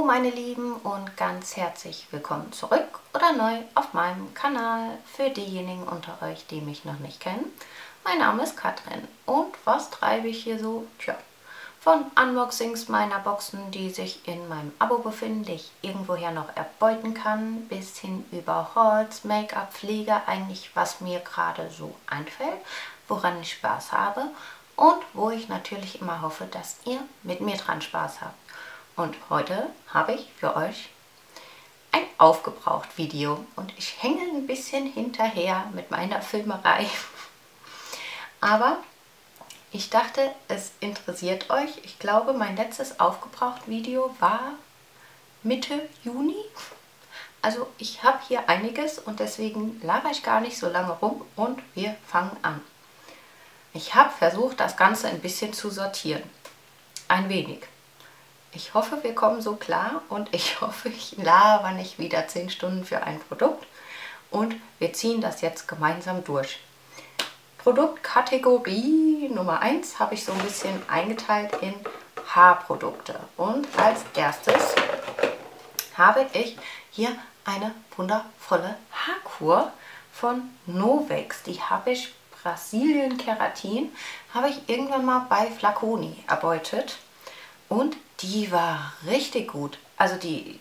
Hallo meine Lieben und ganz herzlich willkommen zurück oder neu auf meinem Kanal für diejenigen unter euch, die mich noch nicht kennen. Mein Name ist Katrin und was treibe ich hier so? Tja, von Unboxings meiner Boxen, die sich in meinem Abo befinden, die ich irgendwoher noch erbeuten kann, bis hin über Hauls, Make-up, Pflege, eigentlich was mir gerade so einfällt, woran ich Spaß habe und wo ich natürlich immer hoffe, dass ihr mit mir dran Spaß habt. Und heute habe ich für euch ein Aufgebraucht-Video und ich hänge ein bisschen hinterher mit meiner Filmerei. Aber ich dachte, es interessiert euch. Ich glaube, mein letztes Aufgebraucht-Video war Mitte Juni. Also ich habe hier einiges und deswegen laber ich gar nicht so lange rum und wir fangen an. Ich habe versucht, das Ganze ein bisschen zu sortieren. Ein wenig. Ich hoffe, wir kommen so klar und ich hoffe, ich laber nicht wieder 10 Stunden für ein Produkt und wir ziehen das jetzt gemeinsam durch. Produktkategorie Nummer 1 habe ich so ein bisschen eingeteilt in Haarprodukte und als erstes habe ich hier eine wundervolle Haarkur von Novex. Die habe ich, Brasilien Keratin, habe ich irgendwann mal bei Flaconi erbeutet. Und die war richtig gut. Also die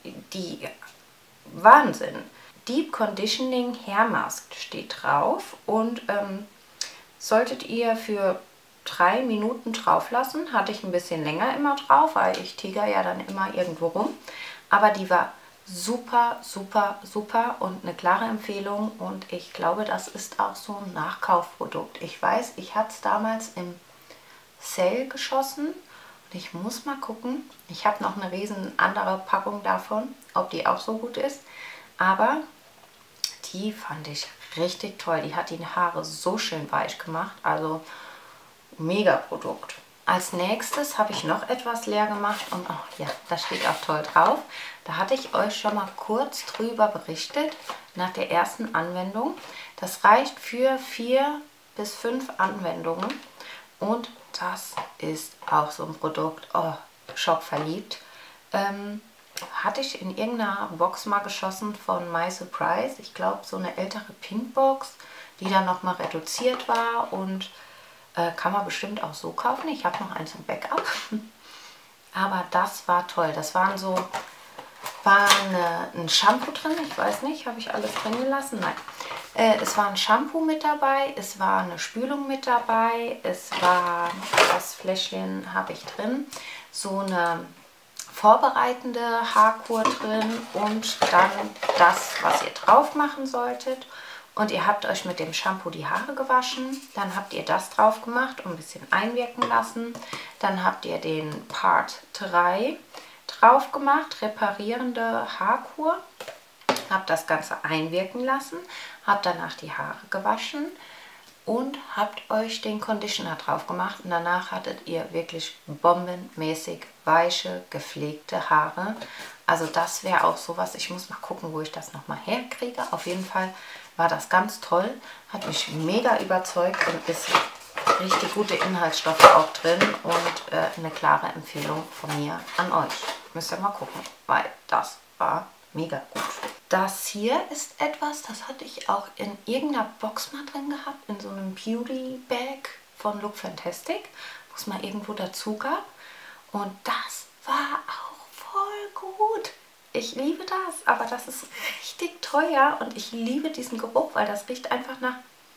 Wahnsinn. Deep Conditioning Hair Mask steht drauf. Und solltet ihr für 3 Minuten drauf lassen. Hatte ich ein bisschen länger immer drauf, weil ich tiger ja dann immer irgendwo rum. Aber die war super, super, super und eine klare Empfehlung. Und ich glaube, das ist auch so ein Nachkaufprodukt. Ich weiß, ich hatte es damals im Sale geschossen. Ich muss mal gucken. Ich habe noch eine riesen andere Packung davon, ob die auch so gut ist. Aber die fand ich richtig toll. Die hat die Haare so schön weich gemacht. Also mega Produkt. Als nächstes habe ich noch etwas leer gemacht und oh ja, da steht auch toll drauf. Da hatte ich euch schon mal kurz drüber berichtet nach der ersten Anwendung. Das reicht für 4 bis 5 Anwendungen. Und das ist auch so ein Produkt, oh, schockverliebt. Hatte ich in irgendeiner Box mal geschossen von My Surprise. Ich glaube, so eine ältere Pinkbox, die dann nochmal reduziert war und kann man bestimmt auch so kaufen. Ich habe noch eins im Backup. Aber das war toll. Das war ein Shampoo drin. Ich weiß nicht, habe ich alles drin gelassen? Nein. Es war ein Shampoo mit dabei, es war eine Spülung mit dabei, es war, das Fläschchen habe ich drin, so eine vorbereitende Haarkur drin und dann das, was ihr drauf machen solltet. Und ihr habt euch mit dem Shampoo die Haare gewaschen, dann habt ihr das drauf gemacht und ein bisschen einwirken lassen. Dann habt ihr den Part 3 drauf gemacht, reparierende Haarkur. Habt das Ganze einwirken lassen, habt danach die Haare gewaschen und habt euch den Conditioner drauf gemacht. Und danach hattet ihr wirklich bombenmäßig weiche, gepflegte Haare. Also das wäre auch sowas, ich muss mal gucken, wo ich das nochmal herkriege. Auf jeden Fall war das ganz toll, hat mich mega überzeugt und ist richtig gute Inhaltsstoffe auch drin und eine klare Empfehlung von mir an euch. Müsst ihr mal gucken, weil das war mega gut. Das hier ist etwas, das hatte ich auch in irgendeiner Box mal drin gehabt, in so einem Beauty Bag von Look Fantastic, wo es mal irgendwo dazu gab. Und das war auch voll gut. Ich liebe das, aber das ist richtig teuer und ich liebe diesen Geruch, weil das riecht einfach nach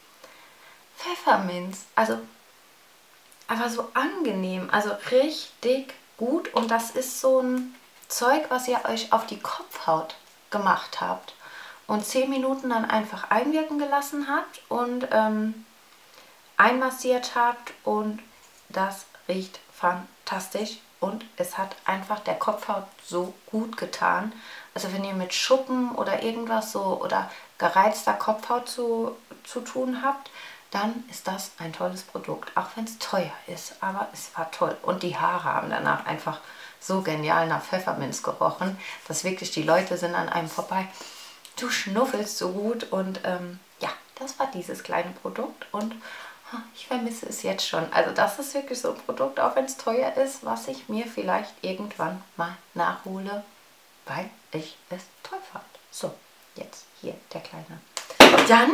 Pfefferminz. Also aber so angenehm, also richtig gut. Und das ist so ein Zeug, was ihr euch auf die Kopfhaut gemacht habt und 10 Minuten dann einfach einwirken gelassen habt und einmassiert habt und das riecht fantastisch und es hat einfach der Kopfhaut so gut getan. Also wenn ihr mit Schuppen oder irgendwas so oder gereizter Kopfhaut zu tun habt, dann ist das ein tolles Produkt, auch wenn es teuer ist, aber es war toll und die Haare haben danach einfach so genial nach Pfefferminz gerochen, dass wirklich die Leute sind an einem vorbei. Du schnuffelst so gut und ja, das war dieses kleine Produkt und ich vermisse es jetzt schon. Also das ist wirklich so ein Produkt, auch wenn es teuer ist, was ich mir vielleicht irgendwann mal nachhole weil ich es toll fand. So, jetzt hier der kleine. Dann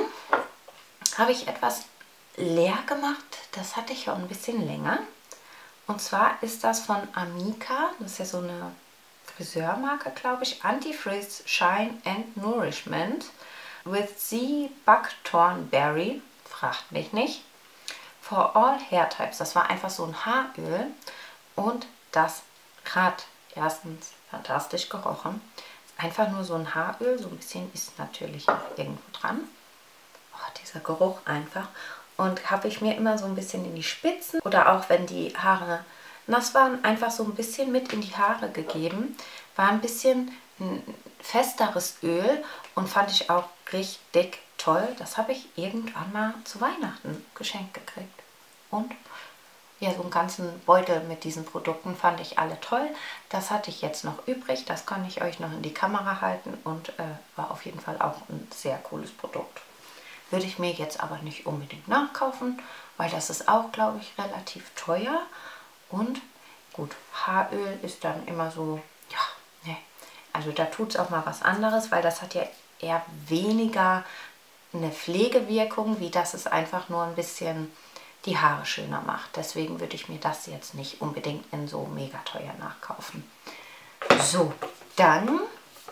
habe ich etwas leer gemacht, das hatte ich schon ein bisschen länger. Und zwar ist das von Amika, das ist ja so eine Friseurmarke, glaube ich. Anti-Frizz Shine and Nourishment with Sea Buckthorn Berry. Fragt mich nicht. For all hair types. Das war einfach so ein Haaröl. Und das hat erstens fantastisch gerochen. Einfach nur so ein Haaröl. So ein bisschen ist natürlich noch irgendwo dran. Oh, dieser Geruch einfach. Und habe ich mir immer so ein bisschen in die Spitzen oder auch wenn die Haare nass waren, einfach so ein bisschen mit in die Haare gegeben. War ein bisschen ein festeres Öl und fand ich auch richtig toll. Das habe ich irgendwann mal zu Weihnachten geschenkt gekriegt. Und ja, so einen ganzen Beutel mit diesen Produkten fand ich alle toll. Das hatte ich jetzt noch übrig. Das kann ich euch noch in die Kamera halten und war auf jeden Fall auch ein sehr cooles Produkt. Würde ich mir jetzt aber nicht unbedingt nachkaufen, weil das ist auch, glaube ich, relativ teuer. Und gut, Haaröl ist dann immer so, ja, ne. Also da tut es auch mal was anderes, weil das hat ja eher weniger eine Pflegewirkung, wie dass es einfach nur ein bisschen die Haare schöner macht. Deswegen würde ich mir das jetzt nicht unbedingt in so mega teuer nachkaufen. So, dann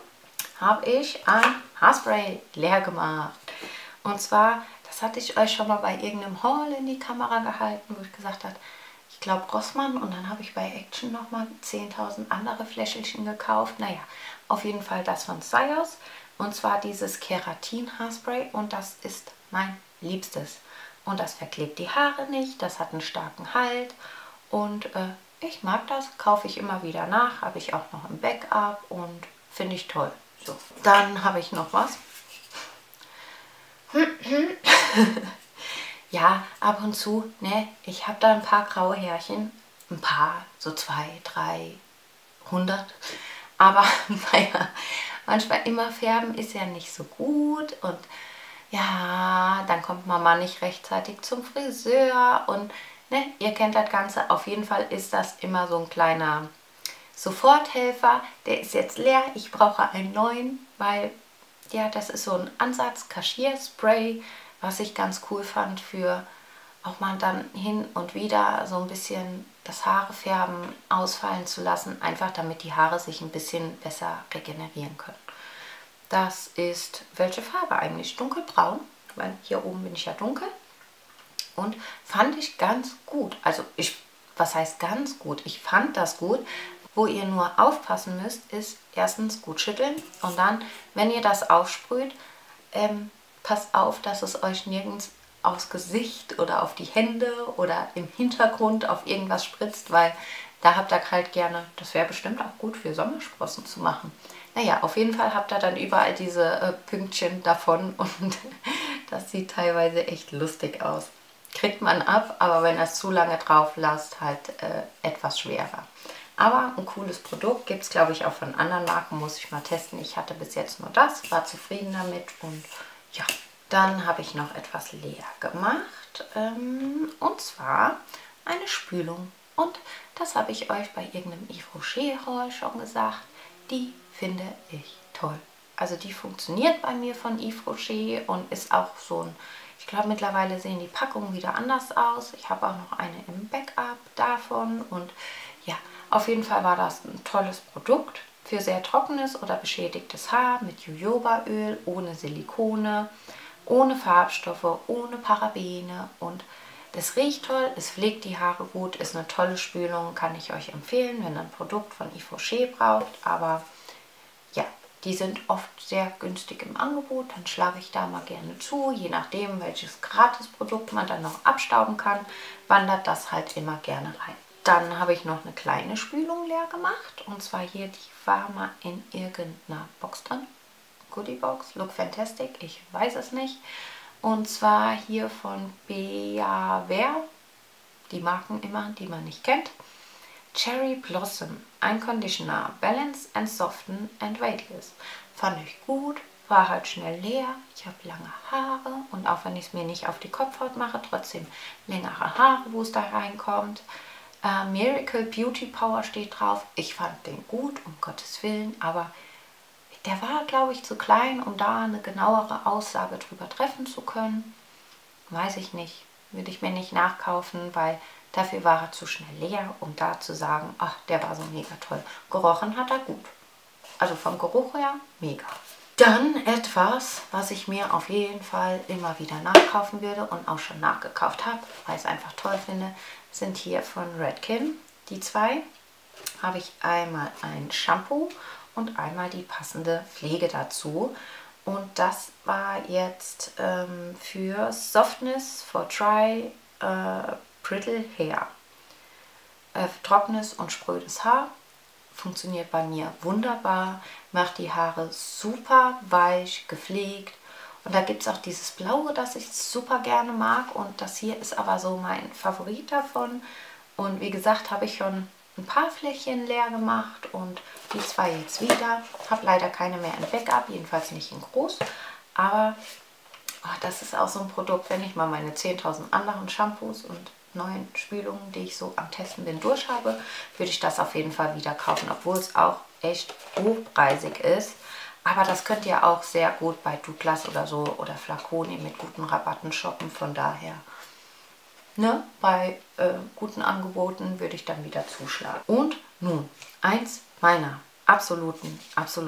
habe ich ein Haarspray leer gemacht. Und zwar, das hatte ich euch schon mal bei irgendeinem Haul in die Kamera gehalten, wo ich gesagt habe, ich glaube Rossmann, und dann habe ich bei Action nochmal 10.000 andere Fläschchen gekauft. Naja, auf jeden Fall das von Syoss. Und zwar dieses Keratin-Haarspray und das ist mein Liebstes. Und das verklebt die Haare nicht, das hat einen starken Halt und ich mag das, kaufe ich immer wieder nach, habe ich auch noch im Backup und finde ich toll. So, dann habe ich noch was. Ja, ab und zu, ne, ich habe da ein paar graue Härchen, ein paar, so 200, 300, aber naja, manchmal immer färben ist ja nicht so gut und ja, dann kommt Mama nicht rechtzeitig zum Friseur und ne, ihr kennt das Ganze. Auf jeden Fall ist das immer so ein kleiner Soforthelfer. Der ist jetzt leer, ich brauche einen neuen, weil ja, das ist so ein Ansatz-Kaschierspray, was ich ganz cool fand für auch mal dann hin und wieder so ein bisschen das Haarefärben ausfallen zu lassen, einfach damit die Haare sich ein bisschen besser regenerieren können. Das ist, welche Farbe eigentlich? Dunkelbraun, weil hier oben bin ich ja dunkel. Und fand ich ganz gut. Also was heißt ganz gut? Ich fand das gut. Wo ihr nur aufpassen müsst, ist erstens gut schütteln. Und dann, wenn ihr das aufsprüht, passt auf, dass es euch nirgends aufs Gesicht oder auf die Hände oder im Hintergrund auf irgendwas spritzt, weil da habt ihr halt gerne, das wäre bestimmt auch gut für Sommersprossen zu machen. Naja, auf jeden Fall habt ihr dann überall diese Pünktchen davon und das sieht teilweise echt lustig aus. Kriegt man ab, aber wenn ihr es zu lange drauf lasst, halt etwas schwerer. Aber ein cooles Produkt, gibt es glaube ich auch von anderen Marken, muss ich mal testen. Ich hatte bis jetzt nur das, war zufrieden damit und ja. Dann habe ich noch etwas leer gemacht und zwar eine Spülung. Und das habe ich euch bei irgendeinem Yves Rocher Haul schon gesagt. Die finde ich toll. Also die funktioniert bei mir von Yves Rocher und ist auch so ein, ich glaube mittlerweile sehen die Packungen wieder anders aus. Ich habe auch noch eine im Backup davon und ja, auf jeden Fall war das ein tolles Produkt für sehr trockenes oder beschädigtes Haar mit Jojobaöl, ohne Silikone, ohne Farbstoffe, ohne Parabene und das riecht toll, es pflegt die Haare gut, ist eine tolle Spülung, kann ich euch empfehlen, wenn ihr ein Produkt von Yves Rocher braucht, aber ja, die sind oft sehr günstig im Angebot, dann schlage ich da mal gerne zu, je nachdem welches Gratisprodukt man dann noch abstauben kann, wandert das halt immer gerne rein. Dann habe ich noch eine kleine Spülung leer gemacht und zwar hier, die war mal in irgendeiner Box drin. Goodiebox, Look Fantastic, ich weiß es nicht. Und zwar hier von Beaver, die Marken immer, die man nicht kennt. Cherry Blossom, ein Conditioner, Balance and Soften and Weightless. Fand ich gut, war halt schnell leer. Ich habe lange Haare und auch wenn ich es mir nicht auf die Kopfhaut mache, trotzdem längere Haare, wo es da reinkommt. Miracle Beauty Power steht drauf. Ich fand den gut, um Gottes Willen, aber Der war, glaube ich, zu klein, um da eine genauere Aussage drüber treffen zu können. Weiß ich nicht. Würde ich mir nicht nachkaufen, weil dafür war er zu schnell leer, um da zu sagen, ach, der war so mega toll. Gerochen hat er gut. Also vom Geruch her mega. Dann etwas, was ich mir auf jeden Fall immer wieder nachkaufen würde und auch schon nachgekauft habe, weil ich es einfach toll finde, sind hier von Redken. Die zwei habe ich einmal ein Shampoo und einmal die passende Pflege dazu. Und das war jetzt für Softness for Dry Brittle Hair. Trockenes und sprödes Haar. Funktioniert bei mir wunderbar, macht die Haare super weich, gepflegt. Und da gibt es auch dieses Blaue, das ich super gerne mag. Und das hier ist aber so mein Favorit davon. Und wie gesagt, habe ich schon ein paar Fläschchen leer gemacht und die zwei jetzt wieder. Habe leider keine mehr im Backup, jedenfalls nicht in groß. Aber oh, das ist auch so ein Produkt, wenn ich mal meine 10.000 anderen Shampoos und neuen Spülungen, die ich so am Testen bin, durch habe, würde ich das auf jeden Fall wieder kaufen, obwohl es auch echt hochpreisig ist. Aber das könnt ihr auch sehr gut bei Douglas oder so oder Flaconi mit guten Rabatten shoppen. Von daher, ne, bei guten Angeboten würde ich dann wieder zuschlagen. Und nun, eins meiner absoluten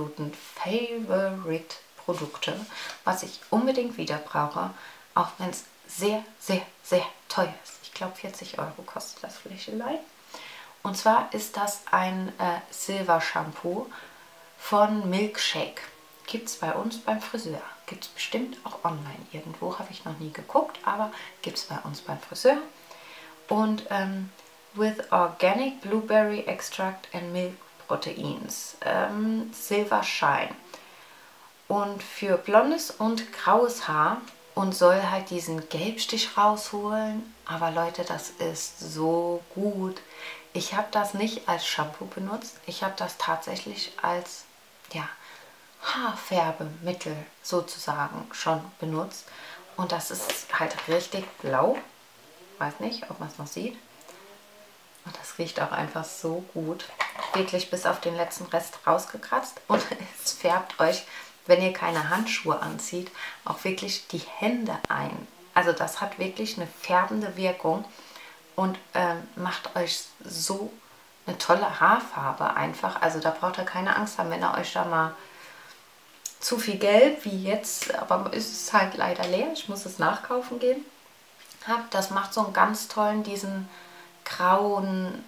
Favorite Produkte, was ich unbedingt wieder brauche, auch wenn es sehr, sehr, sehr teuer ist. Ich glaube 40 Euro kostet das Fläschelein. Und zwar ist das ein Silver Shampoo von Milkshake. Gibt es bei uns beim Friseur. Gibt es bestimmt auch online irgendwo. Habe ich noch nie geguckt, aber gibt es bei uns beim Friseur. Und with Organic Blueberry Extract and Milk Proteins. Silver Shine. Und für blondes und graues Haar und soll halt diesen Gelbstich rausholen. Aber Leute, das ist so gut. Ich habe das nicht als Shampoo benutzt. Ich habe das tatsächlich als ja, Haarfärbemittel sozusagen schon benutzt. Und das ist halt richtig blau. Weiß nicht, ob man es noch sieht. Und das riecht auch einfach so gut. Wirklich bis auf den letzten Rest rausgekratzt. Und es färbt euch, wenn ihr keine Handschuhe anzieht, auch wirklich die Hände ein. Also das hat wirklich eine färbende Wirkung und macht euch so eine tolle Haarfarbe einfach. Also da braucht ihr keine Angst haben, wenn ihr euch da mal zu viel Gelb wie jetzt, aber ist es halt leider leer, ich muss es nachkaufen gehen, habt. Das macht so einen ganz tollen, diesen grauen,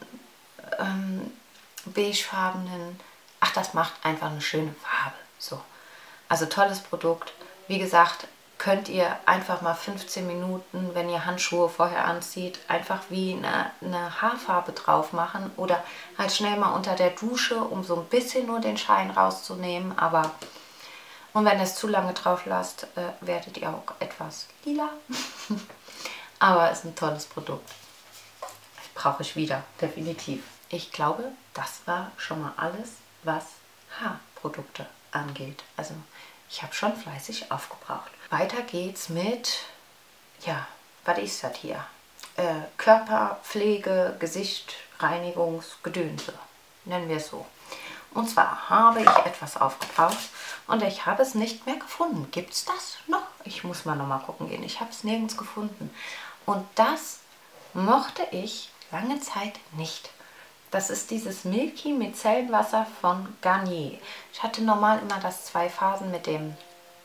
beigefarbenen, ach, das macht einfach eine schöne Farbe. So. Also tolles Produkt. Wie gesagt, könnt ihr einfach mal 15 Minuten, wenn ihr Handschuhe vorher anzieht, einfach wie eine Haarfarbe drauf machen oder halt schnell mal unter der Dusche, um so ein bisschen nur den Schein rauszunehmen. Aber und wenn ihr es zu lange drauf lasst, werdet ihr auch etwas lila. Aber es ist ein tolles Produkt. Brauche ich wieder, definitiv. Ich glaube, das war schon mal alles, was Haarprodukte angeht. Also ich habe schon fleißig aufgebraucht. Weiter geht's mit, ja, was ist das hier? Körperpflege, Gesicht, Reinigungsgedönse, nennen wir es so. Und zwar habe ich etwas aufgebraucht und ich habe es nicht mehr gefunden. Gibt es das noch? Ich muss mal nochmal gucken gehen. Ich habe es nirgends gefunden. Und das mochte ich lange Zeit nicht. Das ist dieses Milky Micellenwasser von Garnier. Ich hatte normal immer das 2 Phasen mit dem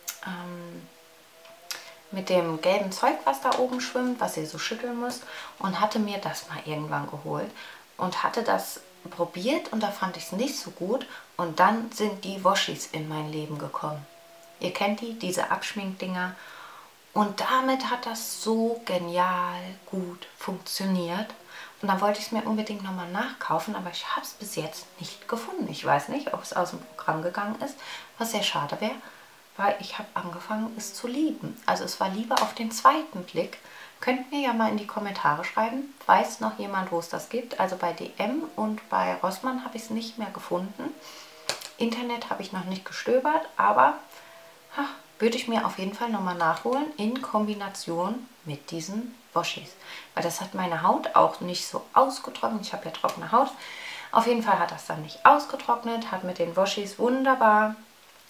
gelben Zeug, was da oben schwimmt, was ihr so schütteln müsst. Und hatte mir das mal irgendwann geholt und hatte das probiert und da fand ich es nicht so gut. Und dann sind die Washis in mein Leben gekommen. Ihr kennt die, diese Abschminkdinger. Und damit hat das so genial gut funktioniert. Und dann wollte ich es mir unbedingt nochmal nachkaufen, aber ich habe es bis jetzt nicht gefunden. Ich weiß nicht, ob es aus dem Programm gegangen ist, was sehr schade wäre, weil ich habe angefangen, es zu lieben. Also es war Liebe auf den zweiten Blick. Könnt mir ja mal in die Kommentare schreiben, weiß noch jemand, wo es das gibt. Also bei DM und bei Rossmann habe ich es nicht mehr gefunden. Internet habe ich noch nicht gestöbert, aber würde ich mir auf jeden Fall nochmal nachholen in Kombination mit diesen Washis. Weil das hat meine Haut auch nicht so ausgetrocknet. Ich habe ja trockene Haut. Auf jeden Fall hat das dann nicht ausgetrocknet, hat mit den Washis wunderbar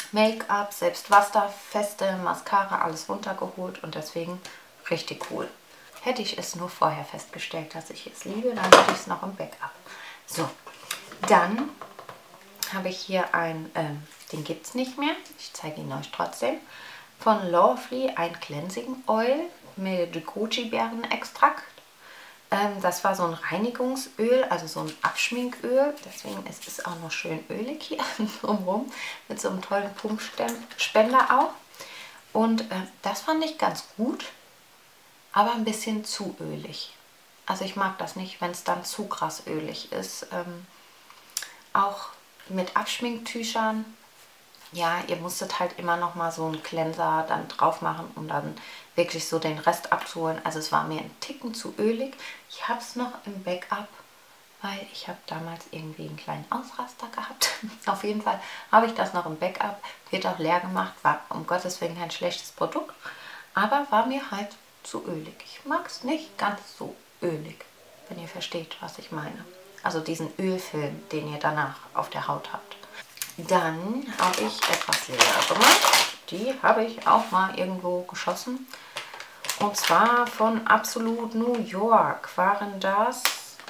Make-up, selbst wasserfeste Mascara, alles runtergeholt und deswegen richtig cool. Hätte ich es nur vorher festgestellt, dass ich es liebe, dann hätte ich es noch im Backup. So, dann habe ich hier den gibt es nicht mehr, ich zeige ihn euch trotzdem, von Lovely ein Cleansing Oil mit Goji-Beerenextrakt. Das war so ein Reinigungsöl, also so ein Abschminköl, deswegen ist es auch noch schön ölig hier drumherum, mit so einem tollen Pumpspender auch. Und das fand ich ganz gut, aber ein bisschen zu ölig. Also ich mag das nicht, wenn es dann zu krass ölig ist. Auch mit Abschminktüchern, ja, ihr musstet halt immer noch mal so einen Cleanser dann drauf machen, um dann wirklich so den Rest abzuholen. Also es war mir ein Ticken zu ölig. Ich habe es noch im Backup, weil ich habe damals irgendwie einen kleinen Ausraster gehabt. Auf jeden Fall habe ich das noch im Backup. Wird auch leer gemacht, war um Gottes Willen kein schlechtes Produkt, aber war mir halt zu ölig. Ich mag es nicht ganz so ölig, wenn ihr versteht, was ich meine. Also diesen Ölfilm, den ihr danach auf der Haut habt. Dann habe ich etwas leer gemacht. Die habe ich auch mal irgendwo geschossen. Und zwar von Absolut New York waren das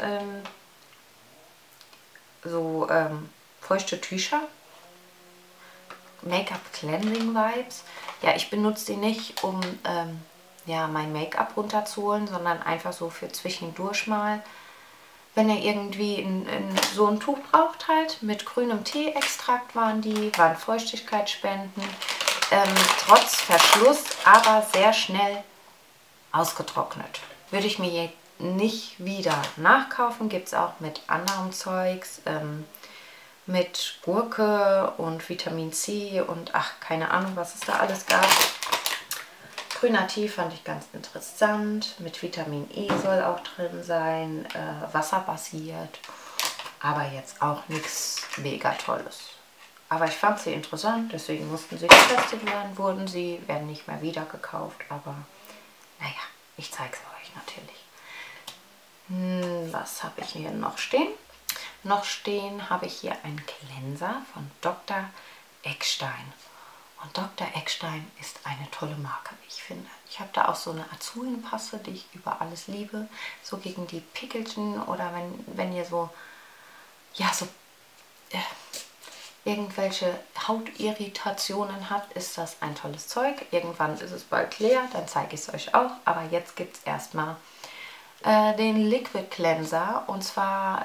feuchte Tücher. Make-up Cleansing Vibes. Ja, ich benutze die nicht, um ja, mein Make-up runterzuholen, sondern einfach so für zwischendurch mal. Wenn ihr irgendwie so ein Tuch braucht halt, mit grünem Teeextrakt waren Feuchtigkeitsspenden, trotz Verschluss, aber sehr schnell ausgetrocknet. Würde ich mir jetzt nicht wieder nachkaufen, gibt es auch mit anderem Zeugs, mit Gurke und Vitamin C und ach, keine Ahnung, was es da alles gab. Grüner Tee fand ich ganz interessant. Mit Vitamin E soll auch drin sein. Wasserbasiert. Aber jetzt auch nichts mega Tolles. Aber ich fand sie interessant, deswegen mussten sie getestet werden. Werden nicht mehr wieder gekauft. Aber naja, ich zeige es euch natürlich. Was habe ich hier noch stehen? Noch stehen habe ich hier einen Cleanser von Dr. Eckstein. Und Dr. Eckstein ist eine tolle Marke, wie ich finde. Ich habe da auch so eine Azurenpaste, die ich über alles liebe. So gegen die Pickelchen oder wenn ihr so, ja, so irgendwelche Hautirritationen habt, ist das ein tolles Zeug. Irgendwann ist es bald leer, dann zeige ich es euch auch. Aber jetzt gibt es erstmal den Liquid Cleanser und zwar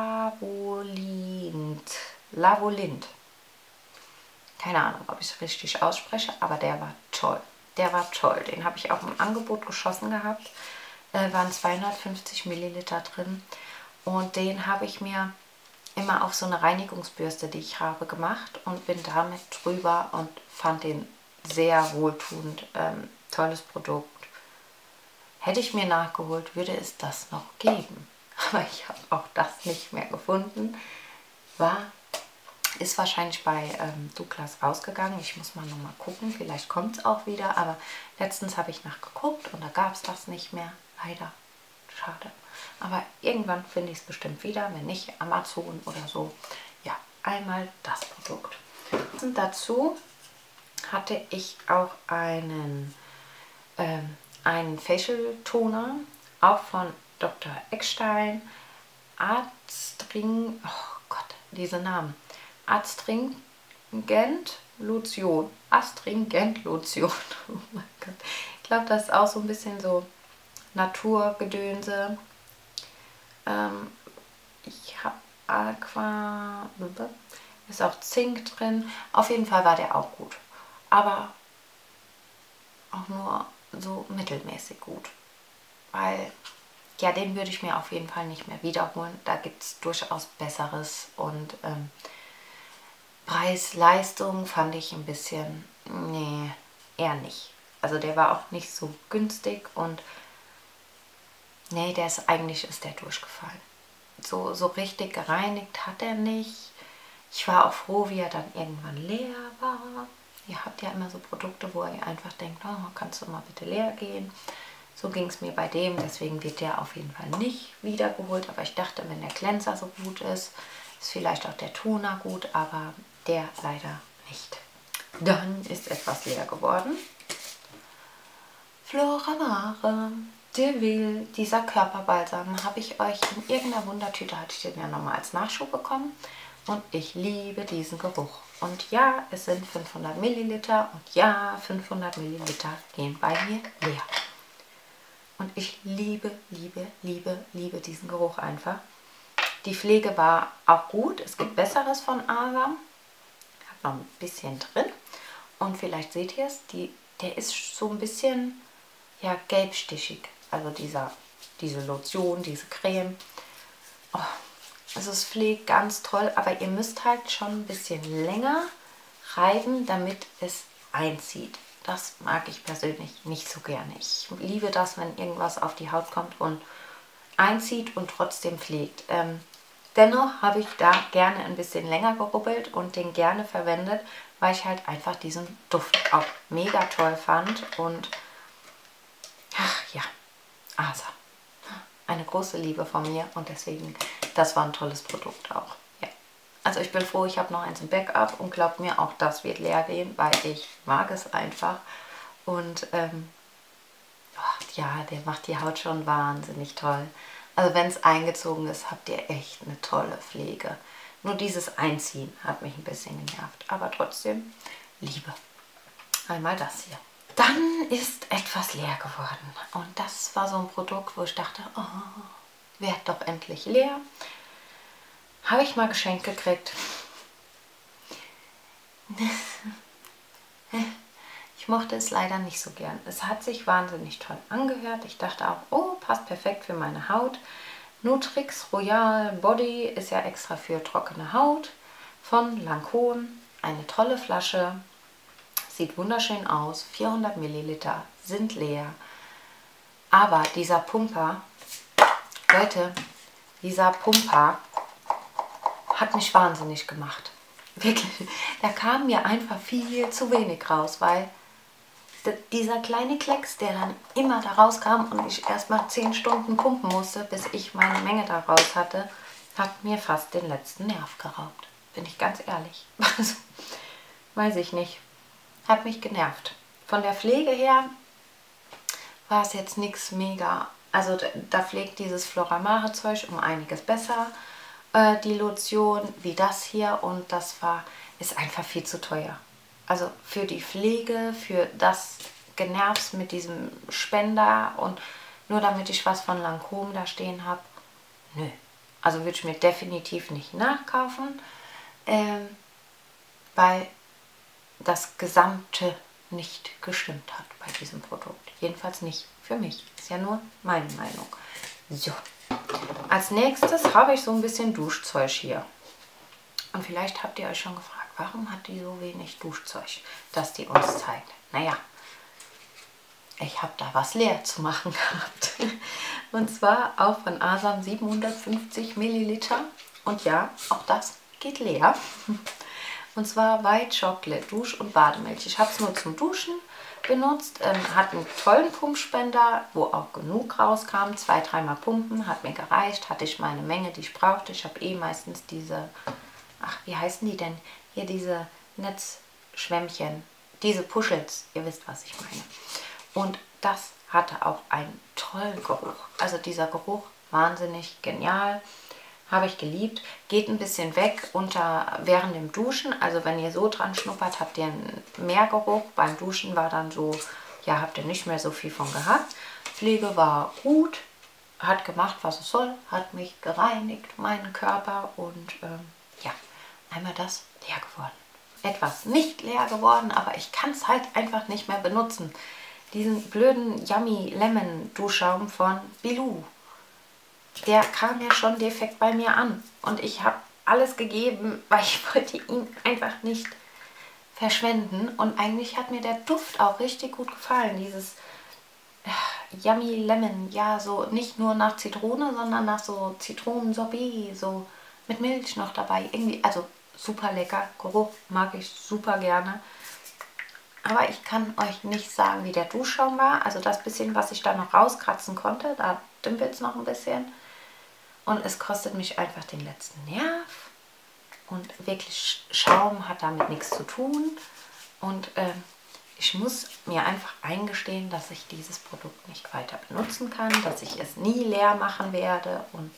Lavolint. Keine Ahnung, ob ich es richtig ausspreche, aber der war toll. Der war toll. Den habe ich auch im Angebot geschossen gehabt. Waren 250 Milliliter drin. Und den habe ich mir immer auf so eine Reinigungsbürste, die ich habe, gemacht und bin damit drüber und fand den sehr wohltuend. Tolles Produkt. Hätte ich mir nachgeholt, würde es das noch geben. Aber ich habe auch das nicht mehr gefunden. Ist wahrscheinlich bei Douglas rausgegangen. Ich muss mal nochmal gucken. Vielleicht kommt es auch wieder. Aber letztens habe ich nachgeguckt und da gab es das nicht mehr. Leider. Schade. Aber irgendwann finde ich es bestimmt wieder. Wenn nicht, Amazon oder so. Ja, einmal das Produkt. Und dazu hatte ich auch einen Facial Toner. Auch von Dr. Eckstein. Astringent, oh Gott, diese Namen. Astringent Lotion. Astringent Lotion. Oh mein Gott. Ich glaube, das ist auch so ein bisschen so Naturgedönse. Ich habe Aqua. Ist auch Zink drin. Auf jeden Fall war der auch gut. Aber auch nur so mittelmäßig gut. Weil, ja, den würde ich mir auf jeden Fall nicht mehr wiederholen. Da gibt es durchaus Besseres und Preis-Leistung fand ich ein bisschen, nee, eher nicht. Also der war auch nicht so günstig und nee, eigentlich ist der durchgefallen. So richtig gereinigt hat er nicht. Ich war auch froh, wie er dann irgendwann leer war. Ihr habt ja immer so Produkte, wo ihr einfach denkt, oh, kannst du mal bitte leer gehen. So ging es mir bei dem, deswegen wird der auf jeden Fall nicht wiedergeholt. Aber ich dachte, wenn der Cleanser so gut ist, ist vielleicht auch der Toner gut, aber der leider nicht. Dann ist etwas leer geworden. Floramare de Ville, dieser Körperbalsam, habe ich euch in irgendeiner Wundertüte, hatte ich den ja nochmal als Nachschub bekommen. Und ich liebe diesen Geruch. Und ja, es sind 500 Milliliter und ja, 500 Milliliter gehen bei mir leer. Und ich liebe, liebe, liebe, liebe diesen Geruch einfach. Die Pflege war auch gut. Es gibt Besseres von Asam. Hat noch ein bisschen drin. Und vielleicht seht ihr es, der ist so ein bisschen ja, gelbstichig. Also diese Lotion, diese Creme. Oh, also es pflegt ganz toll, aber ihr müsst halt schon ein bisschen länger reiben, damit es einzieht. Das mag ich persönlich nicht so gerne. Ich liebe das, wenn irgendwas auf die Haut kommt und einzieht und trotzdem pflegt. Dennoch habe ich da gerne ein bisschen länger gerubbelt und den gerne verwendet, weil ich halt einfach diesen Duft auch mega toll fand. Und ach ja, Asam. Eine große Liebe von mir und deswegen, das war ein tolles Produkt auch. Ja. Also ich bin froh, ich habe noch eins im Backup und glaubt mir, auch das wird leer gehen, weil ich mag es einfach. Und ja, der macht die Haut schon wahnsinnig toll. Also wenn es eingezogen ist, habt ihr echt eine tolle Pflege. Nur dieses Einziehen hat mich ein bisschen genervt, aber trotzdem Liebe. Einmal das hier. Dann ist etwas leer geworden und das war so ein Produkt, wo ich dachte, oh, wird doch endlich leer. Habe ich mal geschenkt gekriegt. Ich mochte es leider nicht so gern. Es hat sich wahnsinnig toll angehört. Ich dachte auch, oh, passt perfekt für meine Haut. Nutrix Royal Body ist ja extra für trockene Haut von Lancôme. Eine tolle Flasche. Sieht wunderschön aus, 400 Milliliter sind leer. Aber dieser Pumper, Leute, dieser Pumper hat mich wahnsinnig gemacht. Wirklich, da kam mir einfach viel zu wenig raus, weil dieser kleine Klecks, der dann immer da rauskam und ich erstmal 10 Stunden pumpen musste, bis ich meine Menge da raus hatte, hat mir fast den letzten Nerv geraubt. Bin ich ganz ehrlich. Also, weiß ich nicht. Hat mich genervt. Von der Pflege her war es jetzt nichts mega. Also da pflegt dieses Floramare Zeug um einiges besser. Die Lotion wie das hier und das ist einfach viel zu teuer. Also für die Pflege, für das Genervs mit diesem Spender und nur damit ich was von Lancôme da stehen habe. Nö. Also würde ich mir definitiv nicht nachkaufen, weil das Gesamte nicht gestimmt hat bei diesem Produkt. Jedenfalls nicht für mich. Ist ja nur meine Meinung. So. Als nächstes habe ich so ein bisschen Duschzeug hier. Und vielleicht habt ihr euch schon gefragt, warum hat die so wenig Duschzeug, dass die uns zeigt. Naja, ich habe da was leer zu machen gehabt. Und zwar auch von Asam 750 Milliliter. Und ja, auch das geht leer. Und zwar White Chocolate Dusch- und Bademilch. Ich habe es nur zum Duschen benutzt. Hat einen tollen Pumpspender, wo auch genug rauskam. 2-3 Mal pumpen, hat mir gereicht. Hatte ich meine Menge, die ich brauchte. Ich habe meistens diese, ach, wie heißen die denn? Hier diese Netzschwämmchen, diese Puschels. Ihr wisst, was ich meine. Und das hatte auch einen tollen Geruch. Also dieser Geruch, wahnsinnig genial. Habe ich geliebt. Geht ein bisschen weg während dem Duschen. Also wenn ihr so dran schnuppert, habt ihr einen Mehrgeruch. Beim Duschen war dann so, ja, habt ihr nicht mehr so viel von gehabt. Pflege war gut. Hat gemacht, was es soll. Hat mich gereinigt, meinen Körper. Und ja, einmal das leer geworden. Etwas nicht leer geworden, aber ich kann es halt einfach nicht mehr benutzen. Diesen blöden Yummy Lemon Duschschaum von Bilou. Der kam ja schon defekt bei mir an. Und ich habe alles gegeben, weil ich wollte ihn einfach nicht verschwenden. Und eigentlich hat mir der Duft auch richtig gut gefallen. Dieses Yummy Lemon. Ja, so nicht nur nach Zitrone, sondern nach so Zitronensorbet. So mit Milch noch dabei. Irgendwie, also super lecker. Geruch mag ich super gerne. Aber ich kann euch nicht sagen, wie der Duschschaum war. Also das bisschen, was ich da noch rauskratzen konnte, da dümpelt es noch ein bisschen. Und es kostet mich einfach den letzten Nerv. Und wirklich Schaum hat damit nichts zu tun. Und ich muss mir einfach eingestehen, dass ich dieses Produkt nicht weiter benutzen kann, dass ich es nie leer machen werde. Und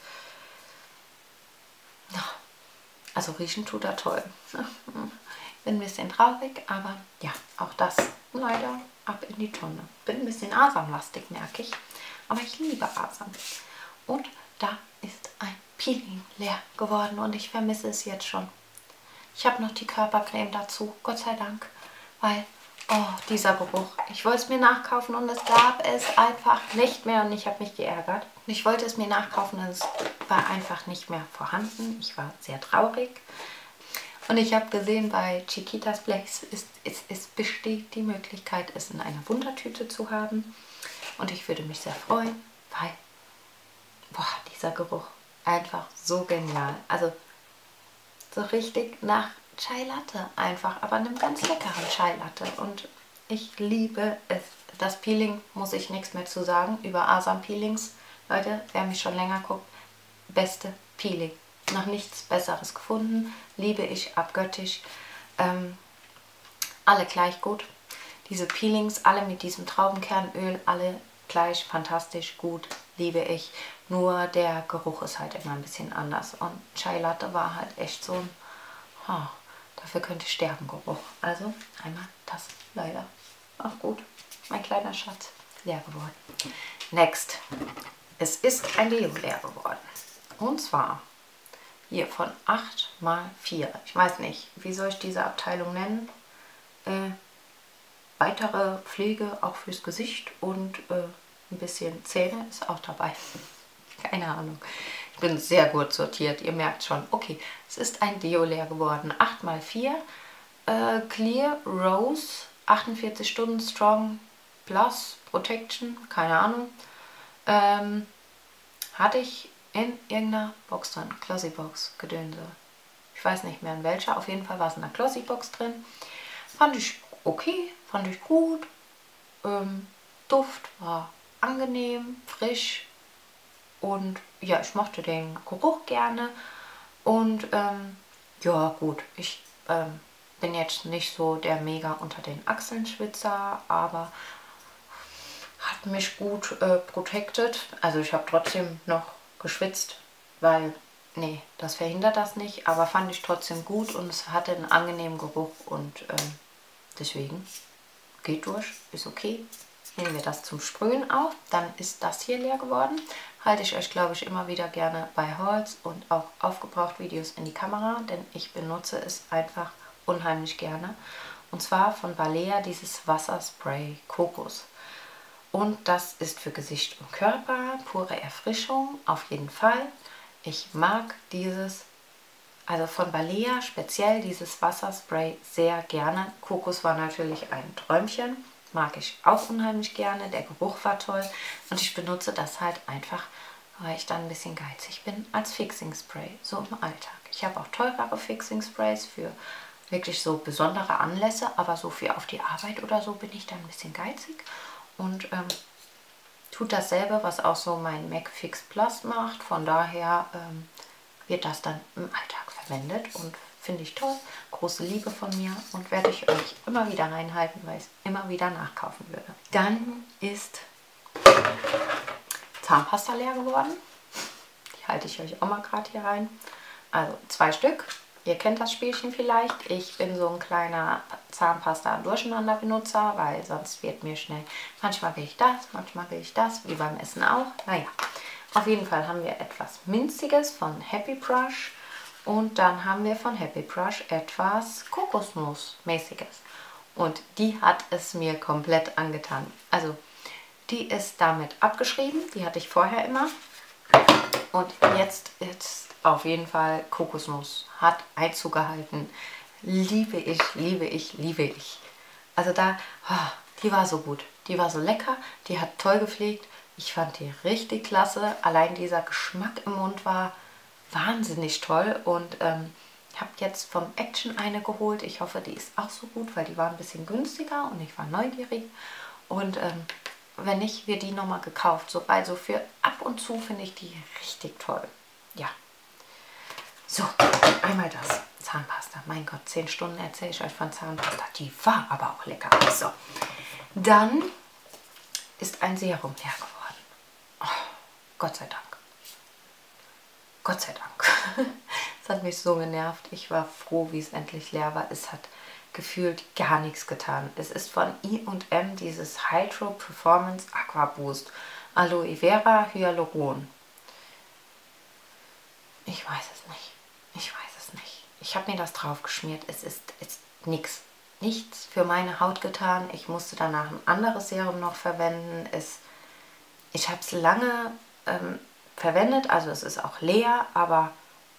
ja, also riechen tut er toll. Bin ein bisschen traurig, aber ja, auch das leider ab in die Tonne. Bin ein bisschen asamlastig, merke ich. Aber ich liebe Asam. Und da ist ein Peeling leer geworden und ich vermisse es jetzt schon. Ich habe noch die Körpercreme dazu, Gott sei Dank, weil, oh, dieser Geruch. Ich wollte es mir nachkaufen und es gab es einfach nicht mehr und ich habe mich geärgert. Ich wollte es mir nachkaufen und es war einfach nicht mehr vorhanden. Ich war sehr traurig. Und ich habe gesehen, bei Chiquitas Place es besteht die Möglichkeit, es in einer Wundertüte zu haben. Und ich würde mich sehr freuen, weil, boah, dieser Geruch, einfach so genial. Also so richtig nach Chai Latte einfach, aber einem ganz leckeren Chai Latte. Und ich liebe es. Das Peeling muss ich nichts mehr zu sagen über Asam Peelings. Leute, wer mich schon länger guckt, beste Peeling. Noch nichts Besseres gefunden. Liebe ich abgöttisch. Alle gleich gut. Diese Peelings, alle mit diesem Traubenkernöl, alle gleich fantastisch gut. Liebe ich. Nur der Geruch ist halt immer ein bisschen anders. Und Chai Latte war halt echt so ein, dafür könnte ich sterben, Geruch. Also einmal das leider. Ach gut, mein kleiner Schatz, leer geworden. Next. Es ist ein Deo leer geworden. Und zwar hier von 8x4. Ich weiß nicht, wie soll ich diese Abteilung nennen? Weitere Pflege auch fürs Gesicht und ein bisschen Zähne ist auch dabei. Keine Ahnung. Ich bin sehr gut sortiert. Ihr merkt schon. Okay, es ist ein Deo leer geworden. 8x4. Clear Rose. 48 Stunden Strong Plus Protection. Keine Ahnung. Hatte ich in irgendeiner Box drin. Glossy Box. Gedönse. Ich weiß nicht mehr in welcher. Auf jeden Fall war es in einer Glossy Box drin. Fand ich okay. Fand ich gut. Duft war angenehm. Frisch. Und ja, ich mochte den Geruch gerne. Und ja gut, ich bin jetzt nicht so der mega unter den Achseln Schwitzer, aber hat mich gut protected. Also ich habe trotzdem noch geschwitzt, weil, nee, das verhindert das nicht. Aber fand ich trotzdem gut und es hatte einen angenehmen Geruch und deswegen geht durch, ist okay. Nehmen wir das zum Sprühen auf, dann ist das hier leer geworden. Halte ich euch, glaube ich, immer wieder gerne bei Hauls und auch aufgebraucht Videos in die Kamera, denn ich benutze es einfach unheimlich gerne. Und zwar von Balea dieses Wasserspray Kokos. Und das ist für Gesicht und Körper, pure Erfrischung, auf jeden Fall. Ich mag dieses, also von Balea speziell dieses Wasserspray sehr gerne. Kokos war natürlich ein Träumchen. Mag ich auch unheimlich gerne. Der Geruch war toll. Und ich benutze das halt einfach, weil ich dann ein bisschen geizig bin, als Fixing Spray, so im Alltag. Ich habe auch teurere Fixing Sprays für wirklich so besondere Anlässe, aber so für auf die Arbeit oder so bin ich dann ein bisschen geizig. Und tut dasselbe, was auch so mein MAC Fix Plus macht. Von daher wird das dann im Alltag verwendet und finde ich toll, große Liebe von mir und werde ich euch immer wieder reinhalten, weil ich es immer wieder nachkaufen würde. Dann ist Zahnpasta leer geworden. Die halte ich euch auch mal gerade hier rein. Also 2 Stück. Ihr kennt das Spielchen vielleicht. Ich bin so ein kleiner Zahnpasta-Durcheinander-Benutzer, weil sonst wird mir schnell, manchmal will ich das, manchmal will ich das, wie beim Essen auch. Naja, auf jeden Fall haben wir etwas Minziges von Happy Brush. Und dann haben wir von Happy Brush etwas Kokosnuss-mäßiges. Und die hat es mir komplett angetan. Also die ist damit abgeschrieben. Die hatte ich vorher immer. Und jetzt ist auf jeden Fall Kokosnuss. Hat Einzug gehalten. Liebe ich, liebe ich, liebe ich. Also da, die war so gut. Die war so lecker. Die hat toll gepflegt. Ich fand die richtig klasse. Allein dieser Geschmack im Mund war wahnsinnig toll und ich habe jetzt vom Action eine geholt. Ich hoffe, die ist auch so gut, weil die war ein bisschen günstiger und ich war neugierig. Und wenn nicht, wird die nochmal gekauft. So, also für ab und zu finde ich die richtig toll. Ja. So, einmal das Zahnpasta. Mein Gott, 10 Stunden erzähle ich euch von Zahnpasta. Die war aber auch lecker. So, dann ist ein Serum leer geworden. Oh, Gott sei Dank. Gott sei Dank. Es hat mich so genervt. Ich war froh, wie es endlich leer war. Es hat gefühlt gar nichts getan. Es ist von I&M dieses Hydro Performance Aqua Boost Aloe Vera Hyaluron. Ich weiß es nicht. Ich weiß es nicht. Ich habe mir das drauf geschmiert. Es ist nichts. Nichts für meine Haut getan. Ich musste danach ein anderes Serum noch verwenden. Ich habe es lange verwendet, also es ist auch leer, aber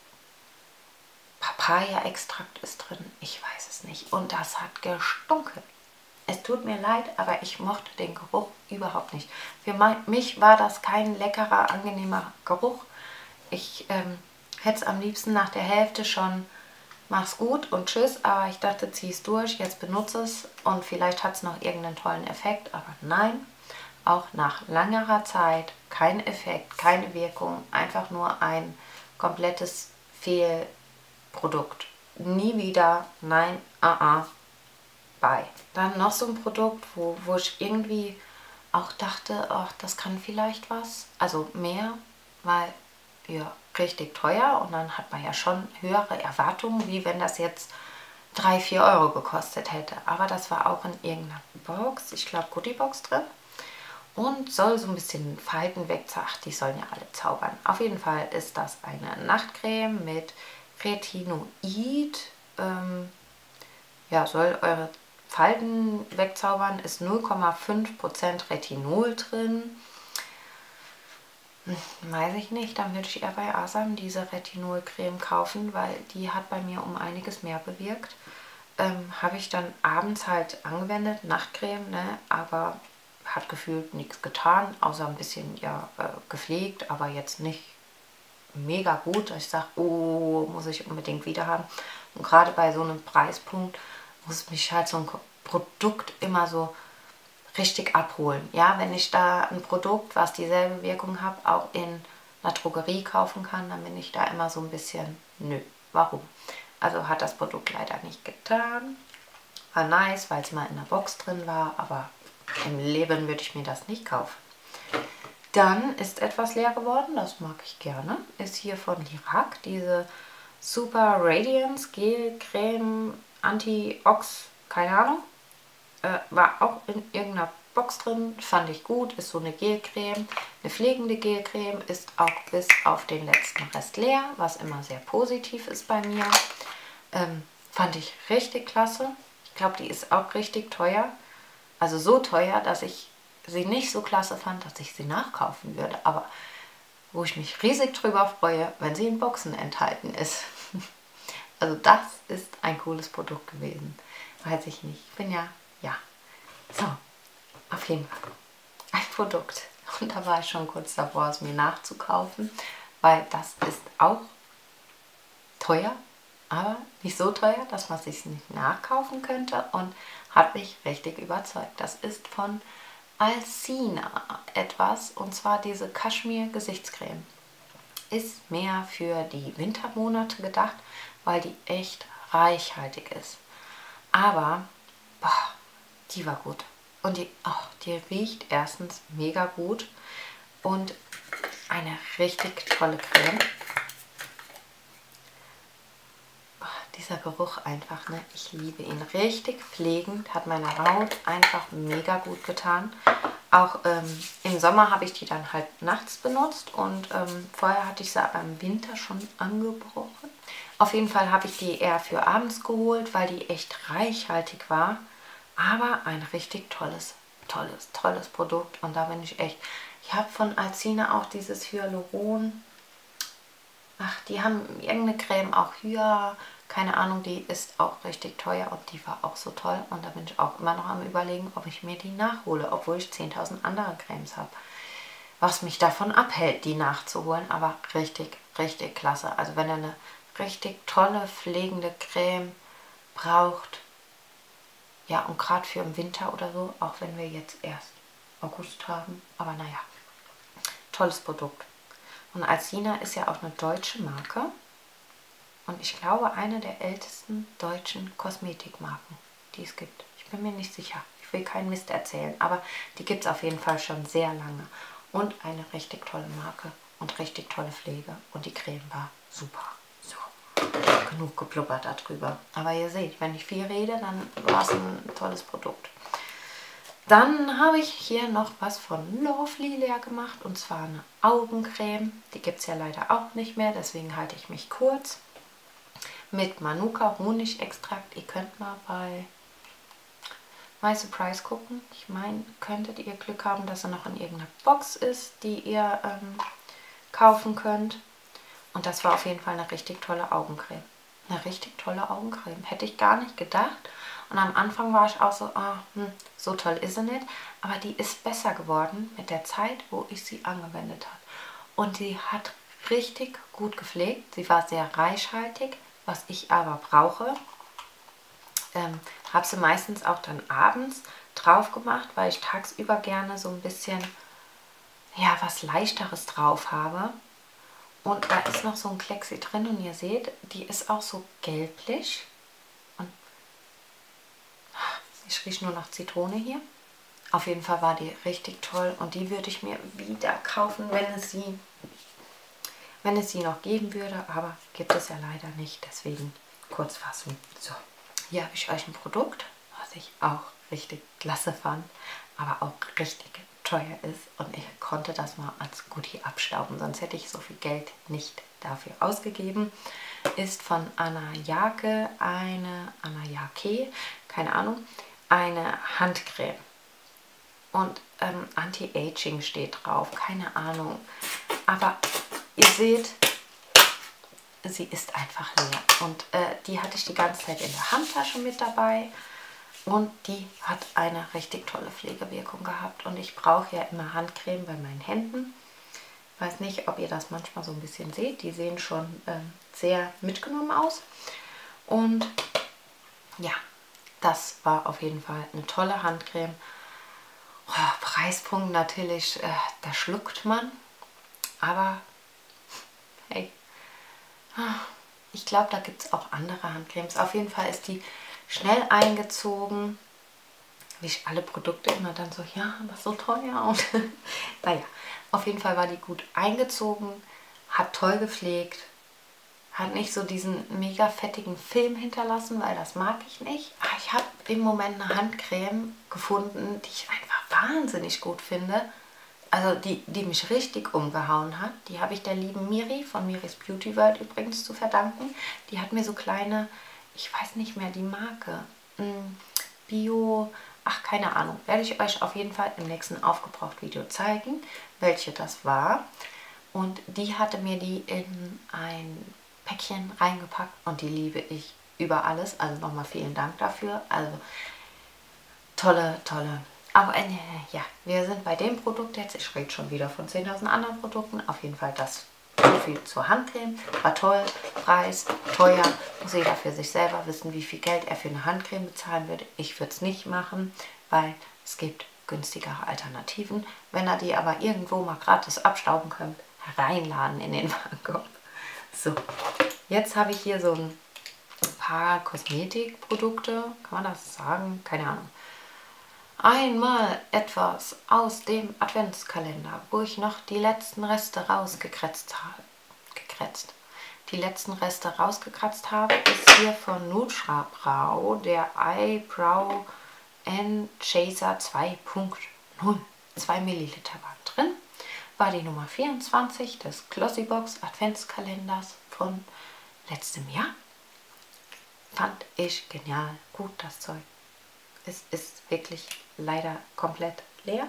Papaya-Extrakt ist drin. Ich weiß es nicht. Und das hat gestunken. Es tut mir leid, aber ich mochte den Geruch überhaupt nicht. Für mich war das kein leckerer, angenehmer Geruch. Ich hätte es am liebsten nach der Hälfte schon, mach's gut und tschüss, aber ich dachte, zieh es durch, jetzt benutze es und vielleicht hat es noch irgendeinen tollen Effekt, aber nein, auch nach langerer Zeit kein Effekt, keine Wirkung, einfach nur ein komplettes Fehlprodukt. Nie wieder, nein, bye. Dann noch so ein Produkt, wo ich irgendwie auch dachte, ach, das kann vielleicht was, also mehr, weil ja, richtig teuer und dann hat man ja schon höhere Erwartungen, wie wenn das jetzt 3, 4 Euro gekostet hätte. Aber das war auch in irgendeiner Box, ich glaube Goodie-Box drin und soll so ein bisschen Falten wegzaubern. Ach, die sollen ja alle zaubern. Auf jeden Fall ist das eine Nachtcreme mit Retinoid. Ja, soll eure Falten wegzaubern, ist 0,5% Retinol drin. Weiß ich nicht, dann würde ich eher bei Asam diese Retinolcreme kaufen, weil die hat bei mir um einiges mehr bewirkt. Habe ich dann abends halt angewendet, Nachtcreme, ne, aber hat gefühlt nichts getan, außer ein bisschen ja gepflegt, aber jetzt nicht mega gut, dass ich sage, oh, muss ich unbedingt wieder haben. Und gerade bei so einem Preispunkt muss mich halt so ein Produkt immer so richtig abholen. Ja, wenn ich da ein Produkt, was dieselbe Wirkung hat, auch in einer Drogerie kaufen kann, dann bin ich da immer so ein bisschen, nö, warum? Also hat das Produkt leider nicht getan. War nice, weil es mal in der Box drin war, aber im Leben würde ich mir das nicht kaufen. Dann ist etwas leer geworden, das mag ich gerne. Ist hier von Lirac diese Super Radiance Gel Creme Anti-Ox, keine Ahnung. War auch in irgendeiner Box drin, fand ich gut, ist so eine Gelcreme, eine pflegende Gelcreme, ist auch bis auf den letzten Rest leer, was immer sehr positiv ist bei mir. Fand ich richtig klasse. Ich glaube, die ist auch richtig teuer, also so teuer, dass ich sie nicht so klasse fand, dass ich sie nachkaufen würde, aber wo ich mich riesig drüber freue, wenn sie in Boxen enthalten ist. Also das ist ein cooles Produkt gewesen. Weiß ich nicht. Ich bin ja. So, auf jeden Fall ein Produkt. Und da war ich schon kurz davor, es mir nachzukaufen, weil das ist auch teuer, aber nicht so teuer, dass man es sich nicht nachkaufen könnte und hat mich richtig überzeugt. Das ist von Alsina etwas, und zwar diese Kaschmir Gesichtscreme. Ist mehr für die Wintermonate gedacht, weil die echt reichhaltig ist. Aber, boah, die war gut. Und die riecht erstens mega gut und eine richtig tolle Creme. Oh, dieser Geruch einfach, ne? Ich liebe ihn. Richtig pflegend, hat meiner Haut einfach mega gut getan. Auch im Sommer habe ich die dann halt nachts benutzt und vorher hatte ich sie im Winter schon angebrochen. Auf jeden Fall habe ich die eher für abends geholt, weil die echt reichhaltig war. Aber ein richtig tolles Produkt. Und da bin ich echt... Ich habe von Alsina auch dieses Hyaluron. Ach, die haben irgendeine Creme, auch keine Ahnung, die ist auch richtig teuer und die war auch so toll. Und da bin ich auch immer noch am Überlegen, ob ich mir die nachhole, obwohl ich 10.000 andere Cremes habe. Was mich davon abhält, die nachzuholen, aber richtig, richtig klasse. Also wenn ihr eine richtig tolle, pflegende Creme braucht, ja, und gerade für im Winter oder so, auch wenn wir jetzt erst August haben, aber naja, tolles Produkt. Und Alsina ist ja auch eine deutsche Marke. Und ich glaube, eine der ältesten deutschen Kosmetikmarken, die es gibt. Ich bin mir nicht sicher. Ich will keinen Mist erzählen, aber die gibt es auf jeden Fall schon sehr lange. Und eine richtig tolle Marke und richtig tolle Pflege. Und die Creme war super. So, genug gepluppert darüber. Aber ihr seht, wenn ich viel rede, dann war es ein tolles Produkt. Dann habe ich hier noch was von Lovely leer gemacht. Und zwar eine Augencreme. Die gibt es ja leider auch nicht mehr, deswegen halte ich mich kurz. Mit Manuka Honigextrakt. Ihr könnt mal bei My Surprise gucken. Ich meine, könntet ihr Glück haben, dass er noch in irgendeiner Box ist, die ihr kaufen könnt. Und das war auf jeden Fall eine richtig tolle Augencreme. Eine richtig tolle Augencreme. Hätte ich gar nicht gedacht. Und am Anfang war ich auch so, so toll ist sie nicht. Aber die ist besser geworden mit der Zeit, wo ich sie angewendet habe. Und die hat richtig gut gepflegt. Sie war sehr reichhaltig, was ich aber brauche. Habe sie meistens auch dann abends drauf gemacht, weil ich tagsüber gerne so ein bisschen, ja, was Leichteres drauf habe. Und da ist noch so ein Klecksi drin und ihr seht, die ist auch so gelblich. Und ich rieche nur nach Zitrone hier. Auf jeden Fall war die richtig toll und die würde ich mir wieder kaufen, wenn es sie noch geben würde. Aber gibt es ja leider nicht, deswegen Kurzfassung. So, hier habe ich euch ein Produkt, was ich auch richtig klasse fand, aber auch richtig teuer ist und ich konnte das mal als Goodie abstauben, sonst hätte ich so viel Geld nicht dafür ausgegeben. Ist von Anna Jake, keine Ahnung, eine Handcreme und Anti-Aging steht drauf, keine Ahnung, aber ihr seht, sie ist einfach leer und die hatte ich die ganze Zeit in der Handtasche mit dabei. Und die hat eine richtig tolle Pflegewirkung gehabt. Und ich brauche ja immer Handcreme bei meinen Händen. Ich weiß nicht, ob ihr das manchmal so ein bisschen seht. Die sehen schon sehr mitgenommen aus. Und ja, das war auf jeden Fall eine tolle Handcreme. Oh, Preispunkt natürlich, da schluckt man. Aber hey, ich glaube, da gibt es auch andere Handcremes. Auf jeden Fall ist die schnell eingezogen, wie ich alle Produkte immer dann so, ja, aber so teuer. Und naja, auf jeden Fall war die gut eingezogen, hat toll gepflegt, hat nicht so diesen mega fettigen Film hinterlassen, weil das mag ich nicht. Aber ich habe im Moment eine Handcreme gefunden, die ich einfach wahnsinnig gut finde. Also die mich richtig umgehauen hat. Die habe ich der lieben Miri von Miris Beauty World übrigens zu verdanken. Die hat mir so kleine, ich weiß nicht mehr die Marke, Bio, ach keine Ahnung, werde ich euch auf jeden Fall im nächsten Aufgebraucht-Video zeigen, welche das war. Und die hatte mir die in ein Päckchen reingepackt und die liebe ich über alles. Also nochmal vielen Dank dafür. Also tolle. Aber ja, wir sind bei dem Produkt jetzt. Ich rede schon wieder von 10.000 anderen Produkten. Auf jeden Fall das. So viel zur Handcreme. War toll. Preis, teuer. Muss jeder für sich selber wissen, wie viel Geld er für eine Handcreme bezahlen würde. Ich würde es nicht machen, weil es gibt günstigere Alternativen. Wenn ihr die aber irgendwo mal gratis abstauben könnt, reinladen in den Warenkorb. So, jetzt habe ich hier so ein paar Kosmetikprodukte. Kann man das sagen? Keine Ahnung. Einmal etwas aus dem Adventskalender, wo ich noch die letzten Reste rausgekratzt habe. Die letzten Reste rausgekratzt habe, ist hier von Nutra Brow der Eyebrow Chaser 2.0. 2 Milliliter waren drin. War die Nummer 24 des Glossybox Adventskalenders von letztem Jahr. Fand ich genial. Gut, das Zeug. Es ist wirklich leider komplett leer.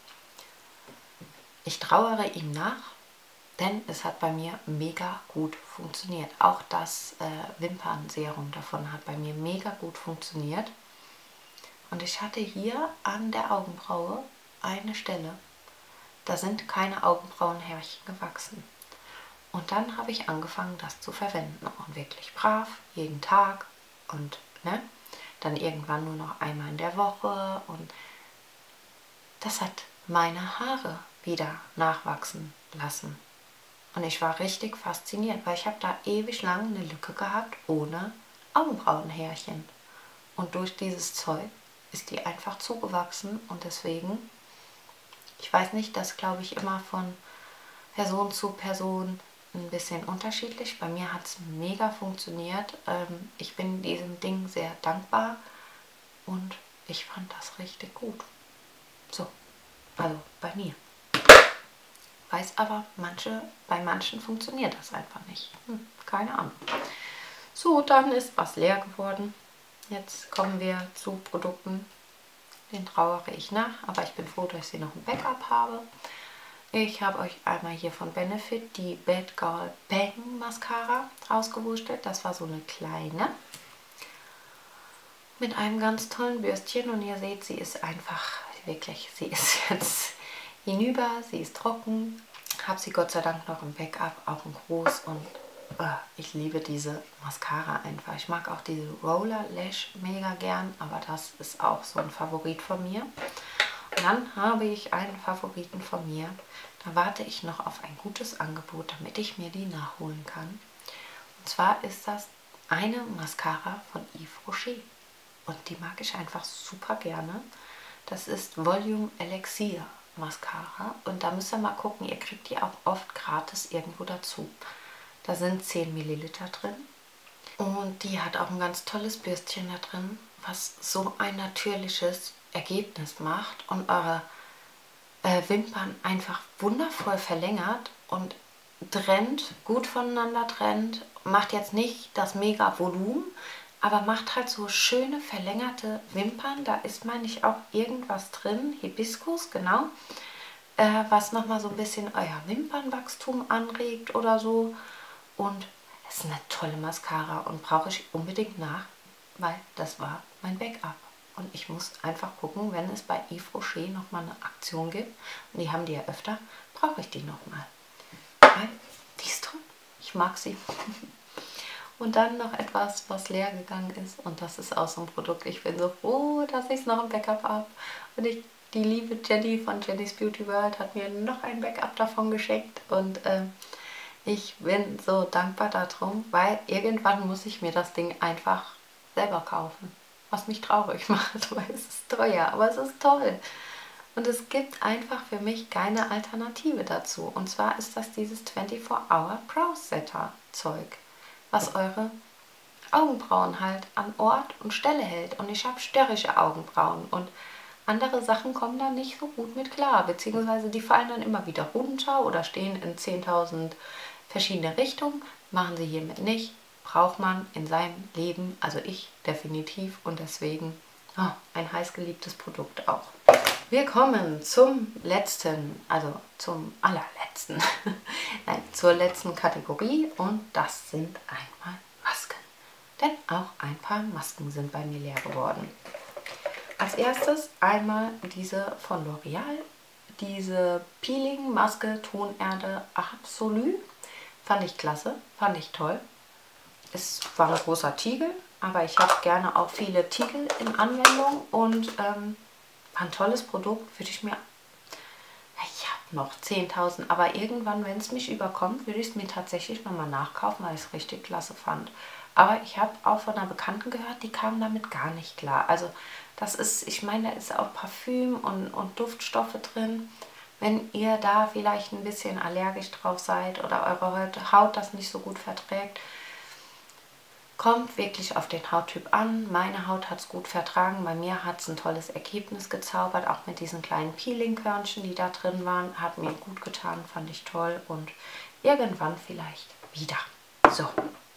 Ich trauere ihm nach, denn es hat bei mir mega gut funktioniert. Auch das Wimpernserum davon hat bei mir mega gut funktioniert. Und ich hatte hier an der Augenbraue eine Stelle, da sind keine Augenbrauenhärchen gewachsen. Und dann habe ich angefangen, das zu verwenden. Und wirklich brav, jeden Tag und dann irgendwann nur noch einmal in der Woche. Und das hat meine Haare wieder nachwachsen lassen. Und ich war richtig fasziniert, weil ich habe da ewig lang eine Lücke gehabt ohne Augenbrauenhärchen. Und durch dieses Zeug ist die einfach zugewachsen und deswegen, ich weiß nicht, das glaube ich immer von Person zu Person ein bisschen unterschiedlich. Bei mir hat es mega funktioniert. Ich bin diesem Ding sehr dankbar und ich fand das richtig gut. So, also bei mir. Weiß aber, bei manchen funktioniert das einfach nicht. Keine Ahnung. So, dann ist was leer geworden. Jetzt kommen wir zu Produkten, den trauere ich nach, aber ich bin froh, dass ich sie noch im Backup habe. Ich habe euch einmal hier von Benefit die Bad Girl Bang Mascara rausgewurschtelt. Das war so eine kleine mit einem ganz tollen Bürstchen und ihr seht, sie ist einfach wirklich, sie ist jetzt hinüber, sie ist trocken. Habe sie Gott sei Dank noch im Backup, auch in groß und ich liebe diese Mascara einfach. Ich mag auch diese Roller Lash mega gern, aber das ist auch so ein Favorit von mir. Und dann habe ich einen Favoriten von mir. Da warte ich noch auf ein gutes Angebot, damit ich mir die nachholen kann. Und zwar ist das eine Mascara von Yves Rocher. Und die mag ich einfach super gerne. Das ist Volume Elixir Mascara. Und da müsst ihr mal gucken, ihr kriegt die auch oft gratis irgendwo dazu. Da sind 10 Milliliter drin. Und die hat auch ein ganz tolles Bürstchen da drin, was so ein natürliches Ergebnis macht und eure Wimpern einfach wundervoll verlängert und trennt, gut voneinander trennt. Macht jetzt nicht das mega Volumen, aber macht halt so schöne verlängerte Wimpern. Da ist, meine ich, auch irgendwas drin, Hibiskus, genau, was nochmal so ein bisschen euer Wimpernwachstum anregt oder so. Und es ist eine tolle Mascara und brauche ich unbedingt nach, weil das war mein Backup. Und ich muss einfach gucken, wenn es bei Yves Rocher nochmal eine Aktion gibt, und die haben die ja öfter, brauche ich die nochmal. Weil die ist toll. Ich mag sie. Und dann noch etwas, was leer gegangen ist. Und das ist auch so ein Produkt. Ich bin so froh, dass ich es noch im Backup habe. Und die liebe Jenny von Jenny's Beauty World hat mir noch ein Backup davon geschenkt. Und ich bin so dankbar darum, weil irgendwann muss ich mir das Ding einfach selber kaufen. Was mich traurig macht, weil es ist teuer, aber es ist toll. Und es gibt einfach für mich keine Alternative dazu. Und zwar ist das dieses 24-Hour Brow Setter Zeug, was eure Augenbrauen halt an Ort und Stelle hält. Und ich habe störrische Augenbrauen und andere Sachen kommen da nicht so gut mit klar, beziehungsweise die fallen dann immer wieder runter oder stehen in 10.000 verschiedene Richtungen. Machen sie hiermit nicht. Braucht man in seinem Leben, also ich definitiv, und deswegen ein heißgeliebtes Produkt auch. Wir kommen zum letzten, also zum allerletzten, nein, zur letzten Kategorie und das sind einmal Masken. Denn auch ein paar Masken sind bei mir leer geworden. Als erstes einmal diese von L'Oreal, diese Peeling-Maske Tonerde Absolu. Fand ich klasse, fand ich toll. Es war ein großer Tiegel, aber ich habe gerne auch viele Tiegel in Anwendung und war ein tolles Produkt, würde ich mir, ich habe noch 10.000, aber irgendwann, wenn es mich überkommt, würde ich es mir tatsächlich nochmal nachkaufen, weil ich es richtig klasse fand. Aber ich habe auch von einer Bekannten gehört, die kam damit gar nicht klar. Also das ist, ich meine, da ist auch Parfüm und Duftstoffe drin. Wenn ihr da vielleicht ein bisschen allergisch drauf seid oder eure Haut das nicht so gut verträgt, kommt wirklich auf den Hauttyp an. Meine Haut hat es gut vertragen. Bei mir hat es ein tolles Ergebnis gezaubert. Auch mit diesen kleinen Peeling-Körnchen, die da drin waren. Hat mir gut getan, fand ich toll. Und irgendwann vielleicht wieder. So.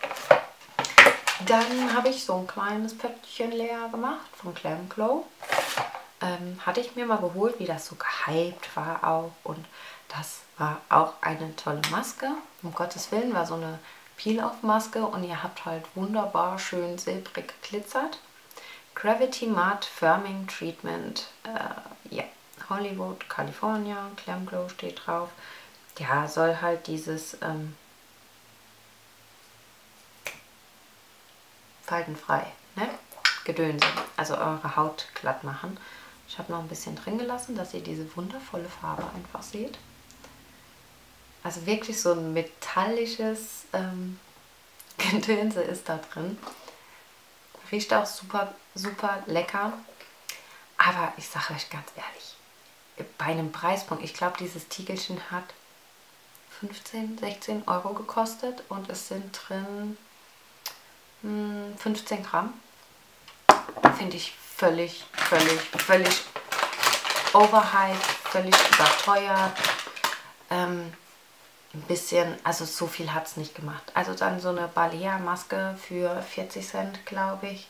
Dann habe ich so ein kleines Pöttchen leer gemacht von Glam Glow. Hatte ich mir mal geholt, wie das so gehypt war auch. Und das war auch eine tolle Maske. Um Gottes Willen, war so eine Peel-Off-Maske und ihr habt halt wunderbar schön silbrig geglitzert. Gravity Matte Firming Treatment. Ja, Hollywood, California. Glam Glow steht drauf. Ja, soll halt dieses faltenfrei, ne? Gedönse, also eure Haut glatt machen. Ich habe noch ein bisschen drin gelassen, dass ihr diese wundervolle Farbe einfach seht. Also wirklich so ein metallisches Gedönse ist da drin. Riecht auch super, super lecker. Aber ich sage euch ganz ehrlich, bei einem Preispunkt, ich glaube, dieses Tiegelchen hat 15, 16 Euro gekostet und es sind drin 15 Gramm. Finde ich völlig overhyped, völlig überteuert. Ein bisschen, also so viel hat es nicht gemacht. Also dann so eine Balea-Maske für 40 Cent, glaube ich,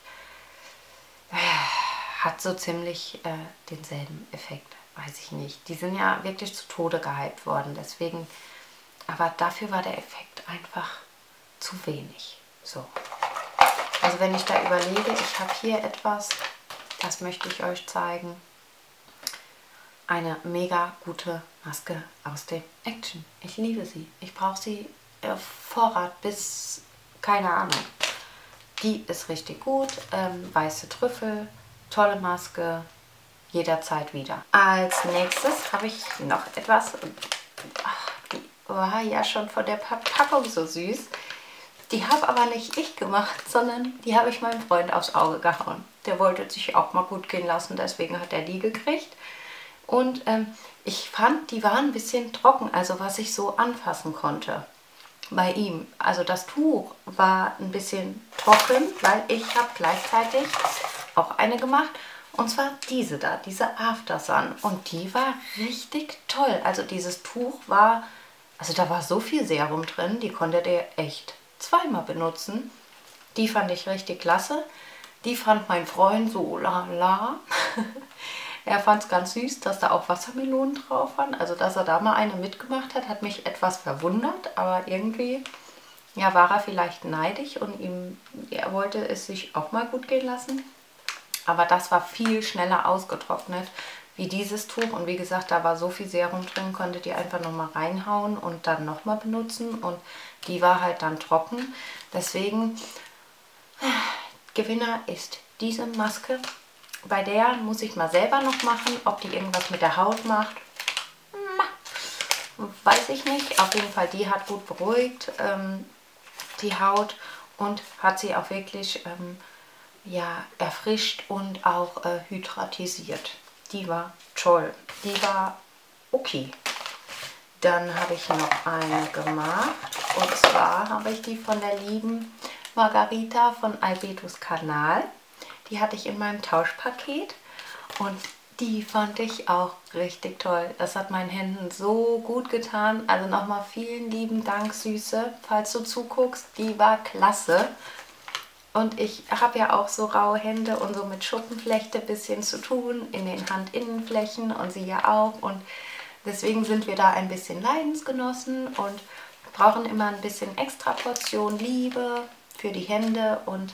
hat so ziemlich denselben Effekt. Weiß ich nicht. Die sind ja wirklich zu Tode gehypt worden, deswegen, aber dafür war der Effekt einfach zu wenig. So. Also wenn ich da überlege, ich habe hier etwas, das möchte ich euch zeigen. Eine mega gute Maske aus dem Action. Ich liebe sie. Ich brauche sie auf Vorrat bis, keine Ahnung. Die ist richtig gut. Weiße Trüffel, tolle Maske, jederzeit wieder. Als nächstes habe ich noch etwas. Ach, die war ja schon von der Verpackung so süß. Die habe aber nicht ich gemacht, sondern die habe ich meinem Freund aufs Auge gehauen. Der wollte sich auch mal gut gehen lassen, deswegen hat er die gekriegt. Und ich fand, die waren ein bisschen trocken, also was ich so anfassen konnte bei ihm. Also das Tuch war ein bisschen trocken, weil ich habe gleichzeitig auch eine gemacht. Und zwar diese da, diese After Sun. Und die war richtig toll. Also dieses Tuch war, also da war so viel Serum drin, die konnte der echt zweimal benutzen. Die fand ich richtig klasse. Die fand mein Freund so la. Er fand es ganz süß, dass da auch Wassermelonen drauf waren. Also dass er da mal eine mitgemacht hat, hat mich etwas verwundert. Aber irgendwie, ja, war er vielleicht neidisch und er wollte es sich auch mal gut gehen lassen. Aber das war viel schneller ausgetrocknet wie dieses Tuch. Und wie gesagt, da war so viel Serum drin, konntet ihr einfach nochmal reinhauen und dann nochmal benutzen. Und die war halt dann trocken. Deswegen, Gewinner ist diese Maske. Bei der muss ich mal selber noch machen, ob die irgendwas mit der Haut macht. Weiß ich nicht. Auf jeden Fall, die hat gut beruhigt, die Haut, und hat sie auch wirklich ja, erfrischt und auch hydratisiert. Die war toll. Die war okay. Dann habe ich noch eine gemacht. Und zwar habe ich die von der lieben Margarita von Albedos Kanal. Die hatte ich in meinem Tauschpaket. Und die fand ich auch richtig toll. Das hat meinen Händen so gut getan. Also nochmal vielen lieben Dank, Süße, falls du zuguckst. Die war klasse. Und ich habe ja auch so raue Hände und so mit Schuppenflechte ein bisschen zu tun in den Handinnenflächen und sie ja auch. Und deswegen sind wir da ein bisschen Leidensgenossen und brauchen immer ein bisschen extra Portion Liebe für die Hände. Und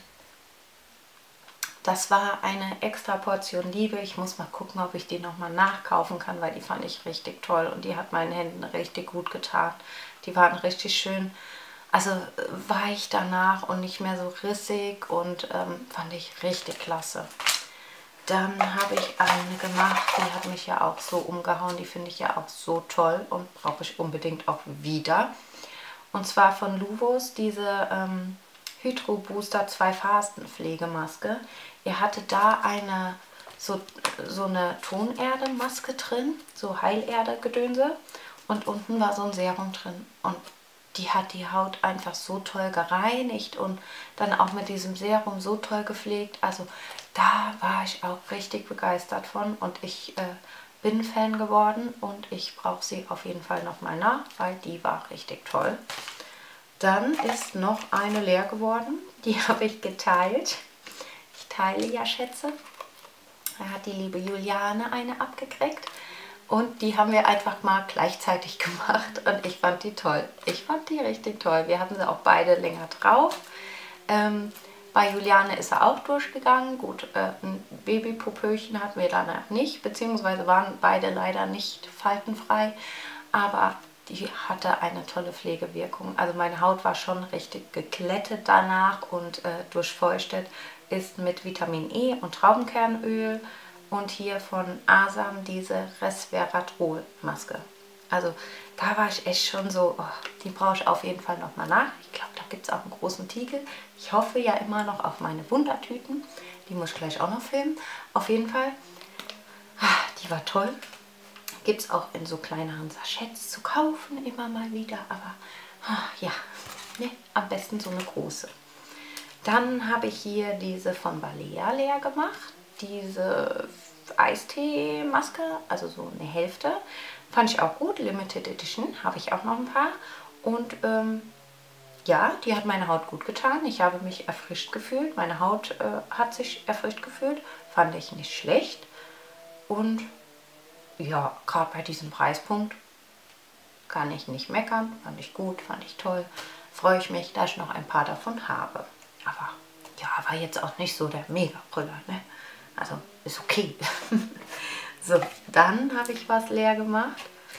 das war eine extra Portion Liebe. Ich muss mal gucken, ob ich die nochmal nachkaufen kann, weil die fand ich richtig toll und die hat meinen Händen richtig gut getan. Die waren richtig schön, also weich danach und nicht mehr so rissig, und fand ich richtig klasse. Dann habe ich eine gemacht, die hat mich ja auch so umgehauen. Die finde ich ja auch so toll und brauche ich unbedingt auch wieder. Und zwar von Luvos diese Hydro Booster 2-Phasen-Pflegemaske. Ihr hattet da eine so eine Tonerde-Maske drin, so Heilerde-Gedönse, und unten war so ein Serum drin. Und die hat die Haut einfach so toll gereinigt und dann auch mit diesem Serum so toll gepflegt. Also da war ich auch richtig begeistert von, und ich bin Fan geworden und ich brauche sie auf jeden Fall nochmal nach, weil die war richtig toll. Dann ist noch eine leer geworden, die habe ich geteilt. Ich teile ja Schätze. Da hat die liebe Juliane eine abgekriegt. Und die haben wir einfach mal gleichzeitig gemacht und ich fand die toll. Ich fand die richtig toll. Wir hatten sie auch beide länger drauf. Bei Juliane ist er auch durchgegangen. Gut, ein Babypupöchen hatten wir danach nicht, beziehungsweise waren beide leider nicht faltenfrei. Aber die hatte eine tolle Pflegewirkung. Also meine Haut war schon richtig geglättet danach und durchfeuchtet. Ist mit Vitamin E und Traubenkernöl. Und hier von Asam diese Resveratrol Maske. Also da war ich echt schon so, oh, die brauche ich auf jeden Fall nochmal nach. Ich glaube, da gibt es auch einen großen Tiegel. Ich hoffe ja immer noch auf meine Wundertüten. Die muss ich gleich auch noch filmen. Auf jeden Fall, die war toll. Gibt es auch in so kleineren Sachets zu kaufen, immer mal wieder. Aber ja, ne, am besten so eine große. Dann habe ich hier diese von Balea leer gemacht. Diese Eistee-Maske, also so eine Hälfte. Fand ich auch gut. Limited Edition habe ich auch noch ein paar. Und ja, die hat meine Haut gut getan. Ich habe mich erfrischt gefühlt. Meine Haut hat sich erfrischt gefühlt. Fand ich nicht schlecht. Und ja, gerade bei diesem Preispunkt kann ich nicht meckern. Fand ich gut, fand ich toll. Freue ich mich, dass ich noch ein paar davon habe. Aber ja, war jetzt auch nicht so der Mega-Brüller, ne? Also ist okay. So, dann habe ich was leer gemacht.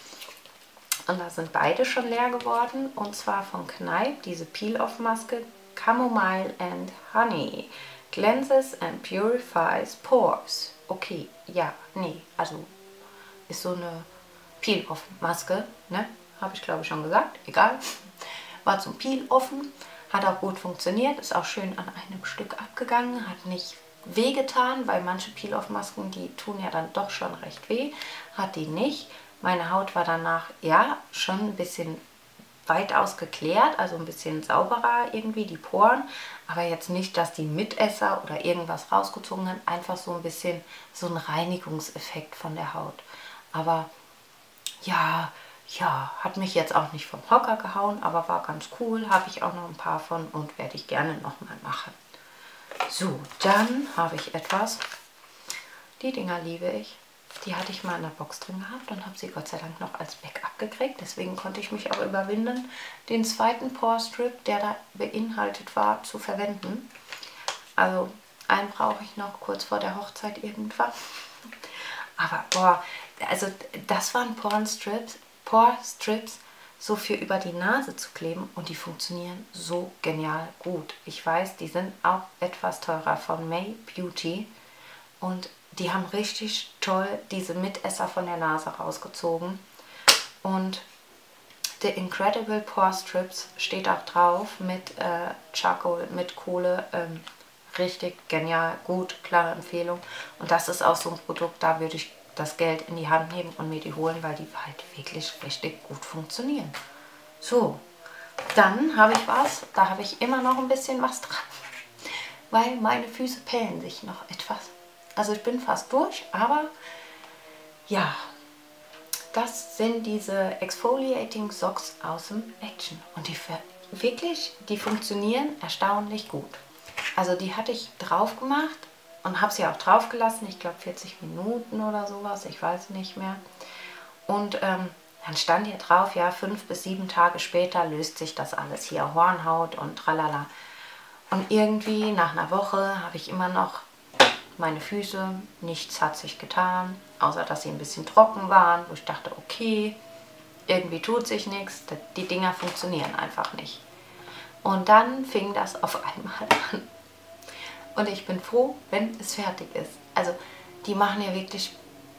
Und da sind beide schon leer geworden. Und zwar von Kneipp, diese Peel-Off-Maske Chamomile and Honey. Cleanses and purifies pores. Okay, ja, nee, also ist so eine Peel-Off-Maske, ne? Habe ich glaube ich schon gesagt, egal. War zum Peel-Offen, hat auch gut funktioniert, ist auch schön an einem Stück abgegangen, hat nicht wehgetan, weil manche Peel-Off-Masken, die tun ja dann doch schon recht weh, hat die nicht. Meine Haut war danach, ja, schon ein bisschen weitaus geklärt, also ein bisschen sauberer irgendwie, die Poren, aber jetzt nicht, dass die Mitesser oder irgendwas rausgezogen haben, einfach so ein bisschen so ein Reinigungseffekt von der Haut. Aber ja, hat mich jetzt auch nicht vom Hocker gehauen, aber war ganz cool, habe ich auch noch ein paar von und werde ich gerne nochmal machen. So, dann habe ich etwas, die Dinger liebe ich. Die hatte ich mal in der Box drin gehabt und habe sie Gott sei Dank noch als Backup gekriegt. Deswegen konnte ich mich auch überwinden, den zweiten Pore Strip, der da beinhaltet war, zu verwenden. Also einen brauche ich noch kurz vor der Hochzeit irgendwann. Aber boah, also das waren Pore Strips so für über die Nase zu kleben und die funktionieren so genial gut. Ich weiß, die sind auch etwas teurer von May Beauty und die haben richtig toll diese Mitesser von der Nase rausgezogen. Und The Incredible Pore Strips steht auch drauf mit Charcoal, mit Kohle. Richtig genial, gut, klare Empfehlung. Und das ist auch so ein Produkt, da würde ich das Geld in die Hand nehmen und mir die holen, weil die halt wirklich richtig gut funktionieren. So, dann habe ich was, da habe ich immer noch ein bisschen was dran, weil meine Füße pellen sich noch etwas. Also ich bin fast durch, aber ja, das sind diese Exfoliating Socks aus dem Action. Und die funktionieren erstaunlich gut. Also die hatte ich drauf gemacht und habe sie auch drauf gelassen. Ich glaube 40 Minuten oder sowas, ich weiß nicht mehr. Und dann stand hier drauf, ja, 5 bis 7 Tage später löst sich das alles hier, Hornhaut und tralala. Und irgendwie nach einer Woche habe ich immer noch meine Füße, nichts hat sich getan, außer dass sie ein bisschen trocken waren, wo ich dachte, okay, irgendwie tut sich nichts, die Dinger funktionieren einfach nicht. Und dann fing das auf einmal an. Und ich bin froh, wenn es fertig ist. Also die machen ja wirklich,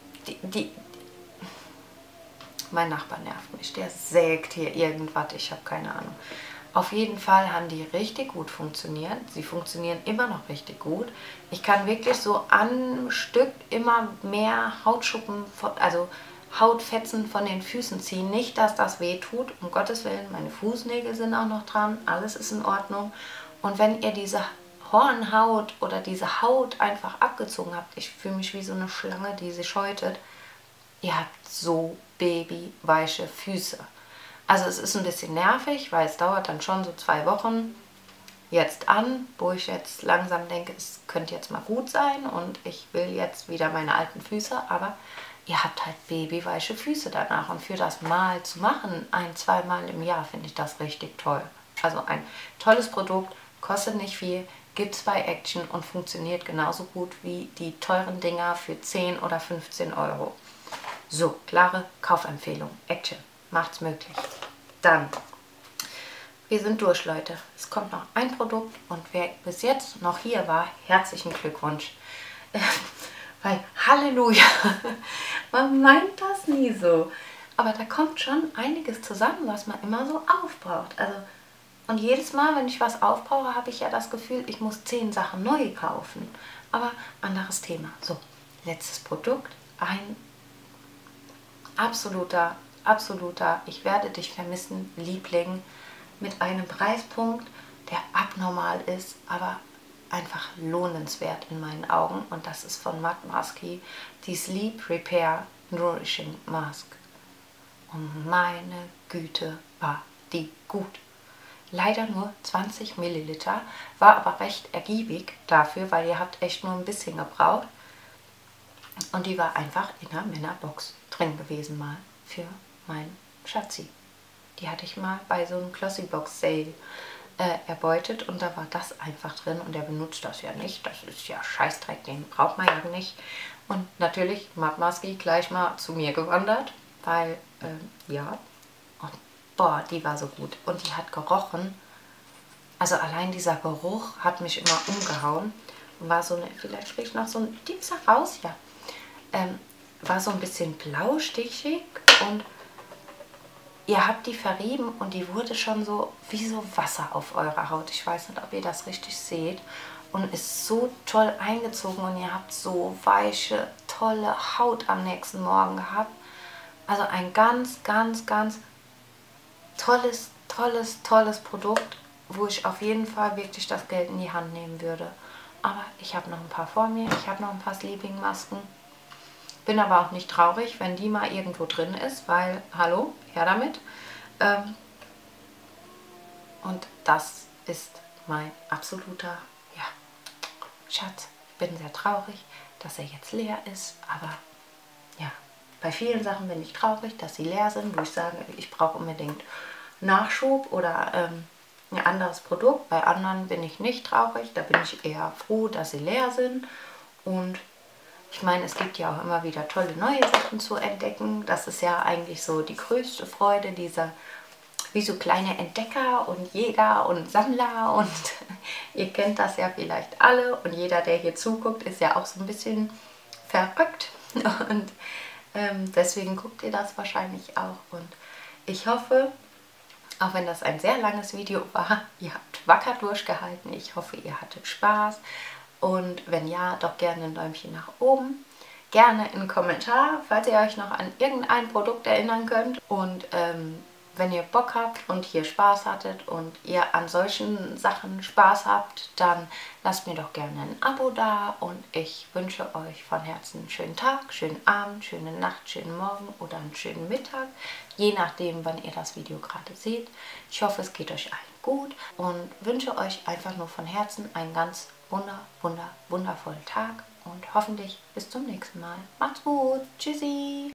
mein Nachbar nervt mich, der sägt hier irgendwas, ich habe keine Ahnung. Auf jeden Fall haben die richtig gut funktioniert. Sie funktionieren immer noch richtig gut. Ich kann wirklich so am Stück immer mehr Hautschuppen, also Hautfetzen von den Füßen ziehen. Nicht, dass das weh tut, um Gottes Willen. Meine Fußnägel sind auch noch dran. Alles ist in Ordnung. Und wenn ihr diese Hornhaut oder diese Haut einfach abgezogen habt, ich fühle mich wie so eine Schlange, die sich häutet, ihr habt so babyweiche Füße. Also es ist ein bisschen nervig, weil es dauert dann schon so 2 Wochen jetzt an, wo ich jetzt langsam denke, es könnte jetzt mal gut sein und ich will jetzt wieder meine alten Füße, aber ihr habt halt babyweiche Füße danach und für das Mal zu machen, 1-2 Mal im Jahr, finde ich das richtig toll. Also ein tolles Produkt, kostet nicht viel, gibt es bei Action und funktioniert genauso gut wie die teuren Dinger für 10 oder 15 Euro. So, klare Kaufempfehlung, Action. Macht's möglich. Dann, wir sind durch, Leute. Es kommt noch ein Produkt und wer bis jetzt noch hier war, herzlichen Glückwunsch. Weil, Halleluja, man meint das nie so. aber da kommt schon einiges zusammen, was man immer so aufbraucht. Also, und jedes Mal, wenn ich was aufbrauche, habe ich ja das Gefühl, ich muss 10 Sachen neu kaufen. Aber anderes Thema. So, letztes Produkt. Ein absoluter, ich werde dich vermissen, Liebling, mit einem Preispunkt, der abnormal ist, aber einfach lohnenswert in meinen Augen. Und das ist von Matt Maski, die Sleep Repair Nourishing Mask. Und meine Güte, war die gut. Leider nur 20 Milliliter, war aber recht ergiebig dafür, weil ihr habt echt nur ein bisschen gebraucht. Und die war einfach in der Männerbox drin gewesen mal für meinen Schatzi. Die hatte ich mal bei so einem Glossybox Sale erbeutet und da war das einfach drin und der benutzt das ja nicht. Das ist ja Scheißdreck, den braucht man ja nicht. Und natürlich Matt Maski gleich mal zu mir gewandert, weil, ja, und boah, die war so gut. Und die hat gerochen, also allein dieser Geruch hat mich immer umgehauen. Und war so eine, vielleicht riecht noch so ein Dipser raus, ja. War so ein bisschen blaustichig und ihr habt die verrieben und die wurde schon so wie so Wasser auf eurer Haut. Ich weiß nicht, ob ihr das richtig seht. Und ist so toll eingezogen und ihr habt so weiche, tolle Haut am nächsten Morgen gehabt. Also ein ganz, ganz, ganz tolles, tolles, tolles Produkt, wo ich auf jeden Fall wirklich das Geld in die Hand nehmen würde. Aber ich habe noch ein paar vor mir. Ich habe noch ein paar Sleeping-Masken. Bin aber auch nicht traurig, wenn die mal irgendwo drin ist, weil, hallo, her damit. Und das ist mein absoluter, ja, Schatz. Ich bin sehr traurig, dass er jetzt leer ist, aber ja, bei vielen Sachen bin ich traurig, dass sie leer sind, wo ich sage, ich brauche unbedingt Nachschub oder ein anderes Produkt. Bei anderen bin ich nicht traurig, da bin ich eher froh, dass sie leer sind. Und ich meine, es gibt ja auch immer wieder tolle neue Sachen zu entdecken. Das ist ja eigentlich so die größte Freude, dieser wie so kleine Entdecker und Jäger und Sammler. Und ihr kennt das ja vielleicht alle. Und jeder, der hier zuguckt, ist ja auch so ein bisschen verrückt. Und deswegen guckt ihr das wahrscheinlich auch. Und ich hoffe, auch wenn das ein sehr langes Video war, ihr habt wacker durchgehalten. Ich hoffe, ihr hattet Spaß. Und wenn ja, doch gerne ein Däumchen nach oben. Gerne einen Kommentar, falls ihr euch noch an irgendein Produkt erinnern könnt. Und wenn ihr Bock habt und hier Spaß hattet und ihr an solchen Sachen Spaß habt, dann lasst mir doch gerne ein Abo da. Und ich wünsche euch von Herzen einen schönen Tag, schönen Abend, schöne Nacht, schönen Morgen oder einen schönen Mittag. Je nachdem, wann ihr das Video gerade seht. Ich hoffe, es geht euch allen gut und wünsche euch einfach nur von Herzen einen ganz wundervollen Tag und hoffentlich bis zum nächsten Mal. Macht's gut. Tschüssi.